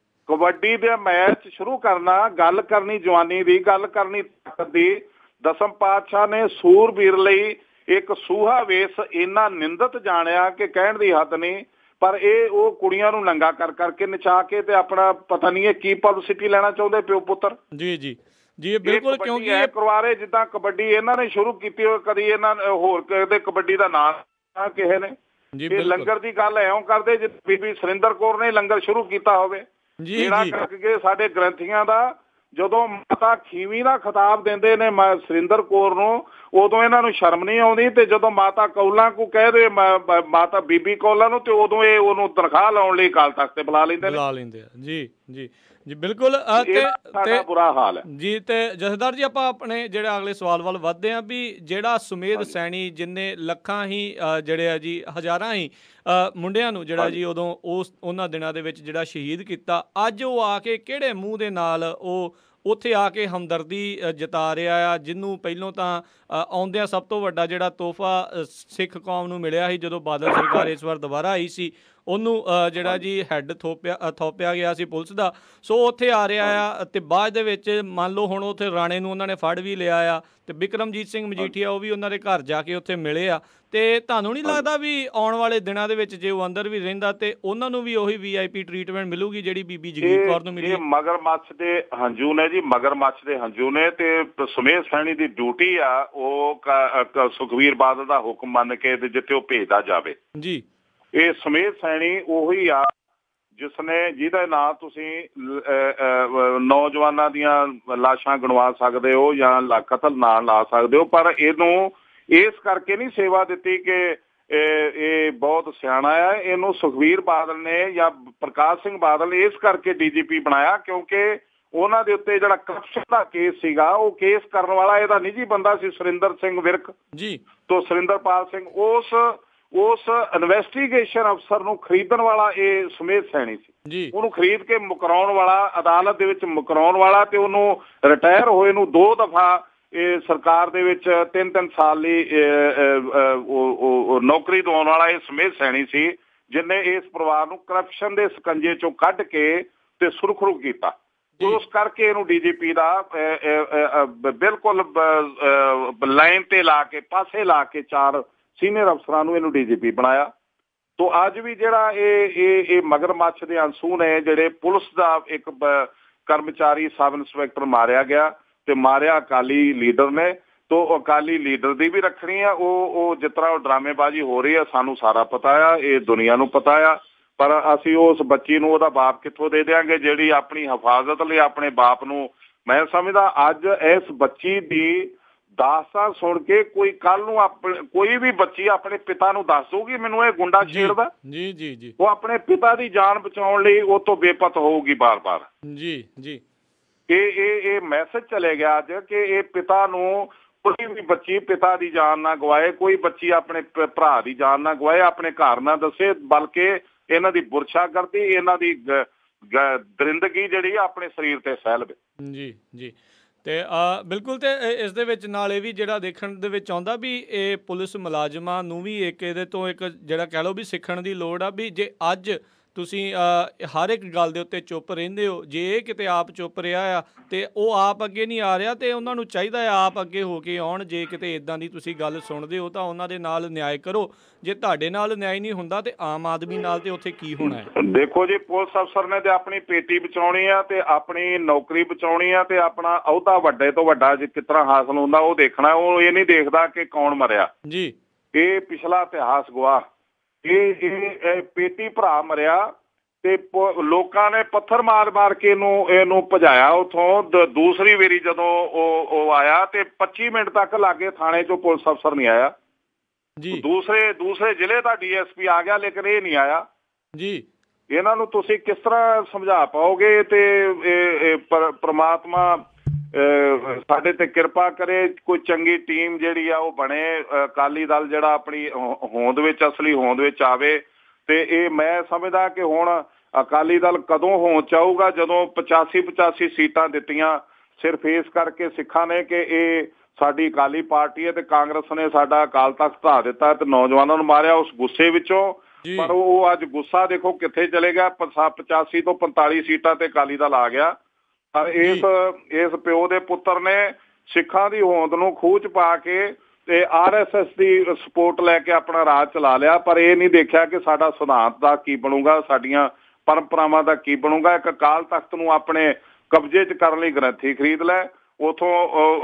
ਕਬੱਡੀ ਦੇ ਮੈਚ ਸ਼ੁਰੂ ਕਰਨਾ, ਗੱਲ ਕਰਨੀ ਜਵਾਨੀ ਦੀ, ਗੱਲ ਕਰਨੀ ਤਾਕਤ ਦੀ। ਦਸਮ ਪਾਤਸ਼ਾਹ ਨੇ ਸੂਰਬੀਰ ਲਈ ਇੱਕ ਸੂਹਾ ਵੇਸ ਇੰਨਾ ਨਿੰਦਿਤ ਜਾਣਿਆ ਕਿ ਕਹਿਣ ਦੀ ਹੱਦ ਨਹੀਂ। ਪਰ ਇਹ ਉਹ ਕੁੜੀਆਂ ਨੂੰ ਨੰਗਾ ਕਰ ਕਰਕੇ ਨਚਾ ਕੇ ਤੇ ਆਪਣਾ ਪਤਾ ਨਹੀਂ ਇਹ ਕੀ ਪਬਲਿਸਿਟੀ ਲੈਣਾ ਚਾਹੁੰਦੇ ਪਿਓ ਪੁੱਤਰ।
ਜੀ ਜੀ ਜੀ ਬਿਲਕੁਲ, ਕਿਉਂਕਿ
ਇਹ ਕਰਵਾਰੇ ਜਿੱਦਾਂ ਕਬੱਡੀ ਇਹਨਾਂ ਨੇ ਸ਼ੁਰੂ ਕੀਤੀ ਹੋਈ, ਕਦੀ ਇਹਨਾਂ ਹੋਰ ਕਿਸੇ ਕਬੱਡੀ ਦਾ ਨਾਂ ਕਿਸੇ ਨੇ। ਇਹ ਲੰਗਰ ਦੀ ਗੱਲ ਐਉਂ ਕਰਦੇ ਜਿ ਬੀਬੀ ਸੁਰਿੰਦਰ ਕੌਰ ਨੇ ਲੰਗਰ ਸ਼ੁਰੂ ਕੀਤਾ ਹੋਵੇ। ਜਿਹੜਾ ਕਰਕੇ ਸਾਡੇ ਗ੍ਰੰਥੀਆਂ ਦਾ ਜਦੋਂ ਮਾਤਾ ਖੀਵੀ ਦਾ ਖਿਤਾਬ ਦਿੰਦੇ ਨੇ ਸੁਰਿੰਦਰ ਕੌਰ ਨੂੰ, ਉਦੋਂ ਇਹਨਾਂ ਨੂੰ ਸ਼ਰਮ ਨਹੀਂ ਆਉਂਦੀ, ਤੇ ਜਦੋਂ ਮਾਤਾ ਕੌਲਾਂ ਕੋ ਕਹਿ ਦੇ ਮਾਤਾ ਬੀਬੀ ਕੌਲਾਂ ਨੂੰ, ਤੇ ਉਦੋਂ ਇਹ ਉਹਨੂੰ ਤਨਖਾਹ ਲਾਉਣ ਲਈ ਅਕਾਲ ਤਖਤ ਤੇ ਬੁਲਾ ਲੈਂਦੇ
ਬੁਲਾ ਲੈਂਦੇ ਆ। ਜੀ ਜੀ ਜੀ ਬਿਲਕੁਲ,
ਤੇ ਬੁਰਾ ਹਾਲ ਹੈ ਜੀ।
ਤੇ ਜਥੇਦਾਰ ਜੀ ਆਪਾਂ ਆਪਣੇ ਜਿਹੜੇ ਅਗਲੇ ਸਵਾਲ ਵੱਲ ਵੱਧਦੇ ਹਾਂ ਵੀ ਜਿਹੜਾ ਸੁਮੇਧ ਸੈਣੀ ਜਿੰਨੇ ਲੱਖਾਂ ਹੀ ਜਿਹੜੇ ਆ ਜੀ ਹਜ਼ਾਰਾਂ ਹੀ ਮੁੰਡਿਆਂ ਨੂੰ ਜਿਹੜਾ ਜੀ ਉਦੋਂ ਉਸ ਉਹਨਾਂ ਦਿਨਾਂ ਦੇ ਵਿੱਚ ਜਿਹੜਾ ਸ਼ਹੀਦ ਕੀਤਾ, ਅੱਜ ਉਹ ਆ ਕੇ ਕਿਹੜੇ ਮੂੰਹ ਦੇ ਨਾਲ ਉਹ ਉੱਥੇ ਆ ਕੇ ਹਮਦਰਦੀ ਜਤਾ ਰਿਹਾ ਆ, ਜਿਹਨੂੰ ਪਹਿਲੋਂ ਤਾਂ ਆਉਂਦਿਆਂ ਸਭ ਤੋਂ ਵੱਡਾ ਜਿਹੜਾ ਤੋਹਫਾ ਸਿੱਖ ਕੌਮ ਨੂੰ ਮਿਲਿਆ ਸੀ ਜਦੋਂ ਬਾਦਲ ਸਰਕਾਰ ਇਸ ਵਾਰ ਦੁਬਾਰਾ ਆਈ ਸੀ, ਉਹਨੂੰ ਜਿਹੜਾ ਜੀ ਹੈੱਡ ਥੋਪਿਆ ਥੋਪਿਆ ਗਿਆ ਸੀ ਪੁਲਿਸ ਦਾ। ਸੋ ਉੱਥੇ ਆ ਰਿਹਾ ਆ ਤੇ ਬਾਅਦ ਦੇ ਵਿੱਚ ਮੰਨ ਲਓ ਹੁਣ ਉੱਥੇ ਰਾਣੇ ਨੂੰ ਉਹਨਾਂ ਨੇ ਫੜ ਵੀ ਲਿਆ ਆ ਤੇ ਬਿਕਰਮਜੀਤ ਸਿੰਘ ਮਜੀਠੀਆ ਉਹ ਵੀ ਉਹਨਾਂ ਦੇ ਘਰ ਜਾ ਕੇ ਉੱਥੇ ਮਿਲੇ ਆ। ਤੇ ਤੁਹਾਨੂੰ ਨਹੀਂ ਲੱਗਦਾ ਵੀ ਆਉਣ ਵਾਲੇ ਦਿਨਾਂ ਦੇ ਵਿੱਚ ਜੇ ਉਹ ਅੰਦਰ ਵੀ ਰਹਿੰਦਾ ਤੇ ਉਹਨਾਂ ਨੂੰ ਵੀ ਉਹੀ ਵੀ ਆਈ ਪੀ ਟਰੀਟਮੈਂਟ ਮਿਲੂਗੀ ਜਿਹੜੀ ਬੀਬੀ ਜਗੀਰ ਕੌਰ ਨੂੰ ਮਿਲੀ?
ਮਗਰਮੱਛ ਦੇ ਹੰਝੂ ਨੇ ਜੀ, ਮਗਰਮੱਛ ਦੇ ਹੰਝੂ ਨੇ। ਤੇ ਸੁਮੇਧ ਸੈਣੀ ਦੀ ਡਿਊਟੀ ਆ ਉਹ ਸੁਖਬੀਰ ਬਾਦਲ ਦਾ ਹੁਕਮ ਮੰਨ ਕੇ ਤੇ ਜਿੱਥੇ ਉਹ ਭੇਜਦਾ ਜਾਵੇ ਜੀ। ਇਹ ਸੁਮੇਧ ਸੈਣੀ ਉਹੀ ਆ ਜਿਸਨੇ ਜਿਹਦੇ ਨਾਂ ਤੁਸੀਂ ਨੌਜਵਾਨਾਂ ਦੀਆਂ ਲਾਸ਼ਾਂ ਗਣਵਾ ਸਕਦੇ ਹੋ ਜਾਂ ਕਤਲ ਨਾਂ ਲਾ ਸਕਦੇ ਹੋ, ਪਰ ਇਹਨੂੰ ਇਸ ਕਰਕੇ ਨਹੀਂ ਸੇਵਾ ਦਿੱਤੀ ਕਿ ਇਹ ਬਹੁਤ ਸਿਆਣਾ ਆ। ਇਹਨੂੰ ਸੁਖਬੀਰ ਬਾਦਲ ਨੇ ਜਾਂ ਪ੍ਰਕਾਸ਼ ਸਿੰਘ ਬਾਦਲ ਨੇ ਇਸ ਕਰਕੇ ਡੀ ਜੀ ਪੀ ਬਣਾਇਆ ਕਿਉਂਕਿ ਉਹਨਾਂ ਦੇ ਉੱਤੇ ਜਿਹੜਾ ਕਰਪਸ਼ਨ ਦਾ ਕੇਸ ਸੀਗਾ, ਉਹ ਕੇਸ ਕਰਨ ਵਾਲਾ ਇਹਦਾ ਨਿੱਜੀ ਬੰਦਾ ਸੀ ਸੁਰਿੰਦਰ ਸਿੰਘ ਵਿਰਕ ਜੀ ਤੋਂ ਸੁਰਿੰਦਰਪਾਲ ਸਿੰਘ। ਉਸ ਉਸ ਇਨਵੈਸਟੀਗੇਸ਼ਨ ਅਫਸਰ ਨੂੰ ਖਰੀਦਣ ਵਾਲਾ ਇਹ ਸੁਮੇਧ ਸੈਣੀ ਸੀ। ਉਹਨੂੰ ਖਰੀਦ ਕੇ ਮੁਕਰਾਉਣ ਵਾਲਾ, ਅਦਾਲਤ ਦੇ ਵਿੱਚ ਮੁਕਰਾਉਣ ਵਾਲਾ, ਤੇ ਉਹਨੂੰ ਰਿਟਾਇਰ ਹੋਏ ਨੂੰ ਦੋ ਦਫਾ ਇਹ ਸਰਕਾਰ ਦੇ ਵਿੱਚ ਤਿੰਨ ਤਿੰਨ ਸਾਲ ਲਈ ਨੌਕਰੀ ਦਿਵਾਉਣ ਵਾਲਾ ਇਹ ਸੁਮੇਧ ਸੈਣੀ ਸੀ, ਜਿਹਨੇ ਇਸ ਪਰਿਵਾਰ ਨੂੰ ਕਰਪਸ਼ਨ ਦੇ ਸਕੰਜੇ ਚੋਂ ਕੱਢ ਕੇ ਤੇ ਸੁਰਖਰੂ ਕੀਤਾ। ਉਸ ਕਰਕੇ ਇਹਨੂੰ ਡੀ ਜੀ ਪੀ ਦਾ ਬਿਲਕੁਲ ਲਾਈਨ ਤੇ ਲਾ ਕੇ ਪਾਸੇ ਲਾ ਕੇ ਚਾਰ ਸੀਨੀਅਰ ਅਫਸਰਾਂ ਨੂੰ ਇਹਨੂੰ ਡੀ ਜੀ ਪੀ ਬਣਾਇਆ। ਤੋ ਅੱਜ ਵੀ ਜਿਹੜਾ ਇਹ ਇਹ ਇਹ ਮਗਰਮੱਛ ਦੇ ਅੰਸੂ ਨੇ ਜਿਹੜੇ ਪੁਲਿਸ ਦਾ ਇੱਕ ਕਰਮਚਾਰੀ ਸਬ ਇੰਸਪੈਕਟਰ ਮਾਰਿਆ ਗਿਆ ਤੇ ਮਾਰਿਆ ਅਕਾਲੀ ਲੀਡਰ ਨੇ। ਤੋ ਅਕਾਲੀ ਲੀਡਰ ਦੀ ਵੀ ਰੱਖਣੀ ਆ। ਉਹ ਉਹ ਜਿਸ ਤਰ੍ਹਾਂ ਉਹ ਡਰਾਮੇਬਾਜ਼ੀ ਹੋ ਰਹੀ ਆ ਸਾਨੂੰ ਸਾਰਾ ਪਤਾ ਆ, ਇਹ ਦੁਨੀਆ ਨੂੰ ਪਤਾ ਆ, ਪਰ ਅਸੀਂ ਉਸ ਬੱਚੀ ਨੂੰ ਉਹਦਾ ਬਾਪ ਕਿੱਥੋਂ ਦੇ ਦਿਆਂਗੇ ਜਿਹੜੀ ਆਪਣੀ ਹਿਫਾਜ਼ਤ ਲਈ ਆਪਣੇ ਬਾਪ ਨੂੰ। ਮੈਂ ਸਮਝਦਾ ਅੱਜ ਇਸ ਬੱਚੀ ਦੀ ਦਾਸਤਾਂ ਸੁਣ ਕੇ ਕੋਈ ਕੱਲ ਨੂੰ ਆਪਣੇ ਕੋਈ ਵੀ ਬੱਚੀ ਆਪਣੇ ਪਿਤਾ ਨੂੰ ਦੱਸ ਦਊਗੀ ਮੈਨੂੰ ਇਹ ਗੁੰਡਾ ਛੇੜਦਾ ਜੀ ਜੀ ਜੀ ਉਹ ਆਪਣੇ ਪਿਤਾ ਦੀ ਜਾਨ ਬਚਾਉਣ ਲਈ ਉਹ ਤੋਂ ਬੇਪਤ ਹੋਊਗੀ ਬਾਰ-ਬਾਰ ਜੀ ਜੀ। ਇਹ ਇਹ ਇਹ ਮੈਸੇਜ ਚਲੇ ਗਿਆ ਅੱਜ ਕਿ ਇਹ ਪਿਤਾ ਨੂੰ ਕੋਈ ਵੀ ਬੱਚੀ ਪਿਤਾ ਦੀ ਜਾਨ ਨਾ ਗਵਾਏ, ਕੋਈ ਬੱਚੀ ਆਪਣੇ ਭਰਾ ਦੀ ਜਾਨ ਨਾ ਗਵਾਏ, ਆਪਣੇ ਘਰ ਨਾ ਦੱਸੇ, ਬਲਕਿ ਇਹਨਾਂ ਦੀ ਬੁਰਸ਼ਾਗਰਦੀ, ਇਹਨਾਂ ਦੀ ਦਰਿੰਦਗੀ ਜਿਹੜੀ ਆਪਣੇ ਸਰੀਰ ਤੇ ਫੈਲਵੇ ਜੀ ਜੀ। ਤੇ ਬਿਲਕੁਲ, ਤੇ ਇਸ ਦੇ ਵਿੱਚ ਨਾਲ ਇਹ ਵੀ ਜਿਹੜਾ ਦੇਖਣ ਦੇ ਵਿੱਚ ਆਉਂਦਾ ਵੀ ਇਹ ਪੁਲਿਸ ਮੁਲਾਜ਼ਮਾਂ ਨੂੰ ਵੀ ਇੱਕ ਇਹਦੇ ਤੋਂ ਇੱਕ ਜਿਹੜਾ ਕਹਿ ਲਓ ਵੀ ਸਿੱਖਣ ਦੀ ਲੋੜ ਆ ਵੀ ਜੇ ਅੱਜ
ਤੁਸੀਂ ਅ, ਹਰ ਇੱਕ ਗੱਲ ਦੇ ਉੱਤੇ ਚੁੱਪ ਰਹਿੰਦੇ ਹੋ। ਜੇ ਇਹ ਕਿਤੇ ਆਪ ਚੁੱਪ ਰਿਹਾ ਆ ਤੇ ਉਹ ਆਪ ਅੱਗੇ ਨਹੀਂ ਆ ਰਿਹਾ, ਤੇ ਉਹਨਾਂ ਨੂੰ ਚਾਹੀਦਾ ਆ ਆਪ ਅੱਗੇ ਹੋ ਕੇ ਆਉਣ। ਜੇ ਕਿਤੇ ਇਦਾਂ ਦੀ ਤੁਸੀਂ ਗੱਲ ਸੁਣਦੇ ਹੋ ਤਾਂ ਉਹਨਾਂ ਦੇ ਨਾਲ ਨਿਆਂ ਕਰੋ। ਜੇ ਤੁਹਾਡੇ ਨਾਲ ਨਿਆਂ ਨਹੀਂ ਹੁੰਦਾ ਤੇ ਆਮ ਆਦਮੀ ਨਾਲ ਤੇ ਉੱਥੇ ਕੀ ਹੋਣਾ ਹੈ?
ਦੇਖੋ ਜੀ, ਪੁਲਿਸ ਅਫਸਰ ਨੇ ਤੇ ਆਪਣੀ ਪੇਟੀ ਬਚਾਉਣੀ ਆ ਤੇ ਆਪਣੀ ਨੌਕਰੀ ਬਚਾਉਣੀ ਆ ਤੇ ਆਪਣਾ ਅਹੁਦਾ ਵੱਡੇ ਤੋਂ ਵੱਡਾ ਜੇ ਕਿਸ ਤਰ੍ਹਾਂ ਹਾਸਲ ਹੁੰਦਾ ਉਹ ਦੇਖਣਾ। ਉਹ ਇਹ ਨਹੀਂ ਦੇਖਦਾ ਕਿ ਕੌਣ ਮਰਿਆ ਜੀ। ਇਹ ਪਿਛਲਾ ਇਤਿਹਾਸ ਗਵਾਹ। ਇਹ ਇਹ ਪੇਟੀ ਭਰਾ ਮਰਿਆ ਤੇ ਲੋਕਾਂ ਨੇ ਪੱਥਰ ਮਾਰ ਮਾਰ ਕੇ ਇਹਨੂੰ ਇਹਨੂੰ ਭਜਾਇਆ ਉੱਥੋਂ। ਦੂਸਰੀ ਵਾਰੀ ਜਦੋਂ ਉਹ ਉਹ ਆਇਆ ਤੇ ਪੱਚੀ ਮਿੰਟ ਤੱਕ ਲਾਗੇ ਥਾਣੇ ਚੋਂ ਪੁਲਿਸ ਅਫਸਰ ਨਹੀਂ ਆਇਆ ਜੀ। ਦੂਸਰੇ ਦੂਸਰੇ ਜ਼ਿਲ੍ਹੇ ਦਾ ਡੀ ਐਸ ਪੀ ਆ ਗਿਆ, ਲੇਕਿਨ ਇਹ ਨਹੀਂ ਆਇਆ ਜੀ। ਇਹਨਾਂ ਨੂੰ ਤੁਸੀਂ ਕਿਸ ਤਰ੍ਹਾਂ ਸਮਝਾ ਪਾਓਗੇ? ਤੇ ਇਹ ਪ੍ਰਮਾਤਮਾ ਸਾਡੇ ਤੇ ਕਿਰਪਾ ਕਰੇ, ਕੋਈ ਚੰਗੀ ਟੀਮ ਜਿਹੜੀ ਆ ਉਹ ਬਣੇ, ਅਕਾਲੀ ਦਲ ਜਿਹੜਾ ਆਪਣੀ ਹੋਂਦ ਵਿੱਚ, ਅਸਲੀ ਹੋਂਦ ਵਿੱਚ ਆਵੇ। ਤੇ ਇਹ ਮੈਂ ਸਮਝਦਾ ਕਿ ਹੁਣ ਅਕਾਲੀ ਦਲ ਕਦੋਂ ਹੋਂਦ ਚ ਆਊਗਾ? ਜਦੋਂ ਪਚਾਸੀ ਪਚਾਸੀ ਸੀਟਾਂ ਦਿੱਤੀਆਂ ਸਿਰਫ ਇਸ ਕਰਕੇ ਸਿੱਖਾਂ ਨੇ ਕਿ ਇਹ ਸਾਡੀ ਅਕਾਲੀ ਪਾਰਟੀ ਹੈ ਤੇ ਕਾਂਗਰਸ ਨੇ ਸਾਡਾ ਅਕਾਲ ਤਖਤ ਢਾਹ ਦਿੱਤਾ ਤੇ ਨੌਜਵਾਨਾਂ ਨੂੰ ਮਾਰਿਆ ਉਸ ਗੁੱਸੇ ਵਿੱਚੋਂ। ਪਰ ਉਹ ਅੱਜ ਗੁੱਸਾ ਦੇਖੋ ਕਿੱਥੇ ਚਲੇ ਗਿਆ। ਪਚਾਸੀ ਤੋਂ ਪੰਤਾਲੀ ਸੀਟਾਂ ਤੇ ਅਕਾਲੀ ਦਲ ਆ ਗਿਆ। ਪਰ ਇਸ ਇਸ ਪਿਓ ਦੇ ਪੁੱਤਰ ਨੇ ਸਿੱਖਾਂ ਦੀ ਹੋਂਦ ਨੂੰ ਖੂਹ ਚ ਪਾ ਕੇ ਤੇ ਆਰ ਐਸ ਐਸ ਦੀ ਸਪੋਰਟ ਲੈ ਕੇ ਆਪਣਾ ਰਾਜ ਚਲਾ ਲਿਆ। ਪਰ ਇਹ ਨਹੀਂ ਦੇਖਿਆ ਕਿ ਸਾਡਾ ਸਿਧਾਂਤ ਦਾ ਕੀ ਬਣੂਗਾ, ਸਾਡੀਆਂ ਪਰੰਪਰਾਵਾਂ ਦਾ ਕੀ ਬਣੂਗਾ। ਇੱਕ ਅਕਾਲ ਤਖਤ ਨੂੰ ਆਪਣੇ ਕਬਜ਼ੇ ਚ ਕਰਨ ਲਈ ਗ੍ਰੰਥੀ ਖਰੀਦ ਲੈ, ਉਥੋਂ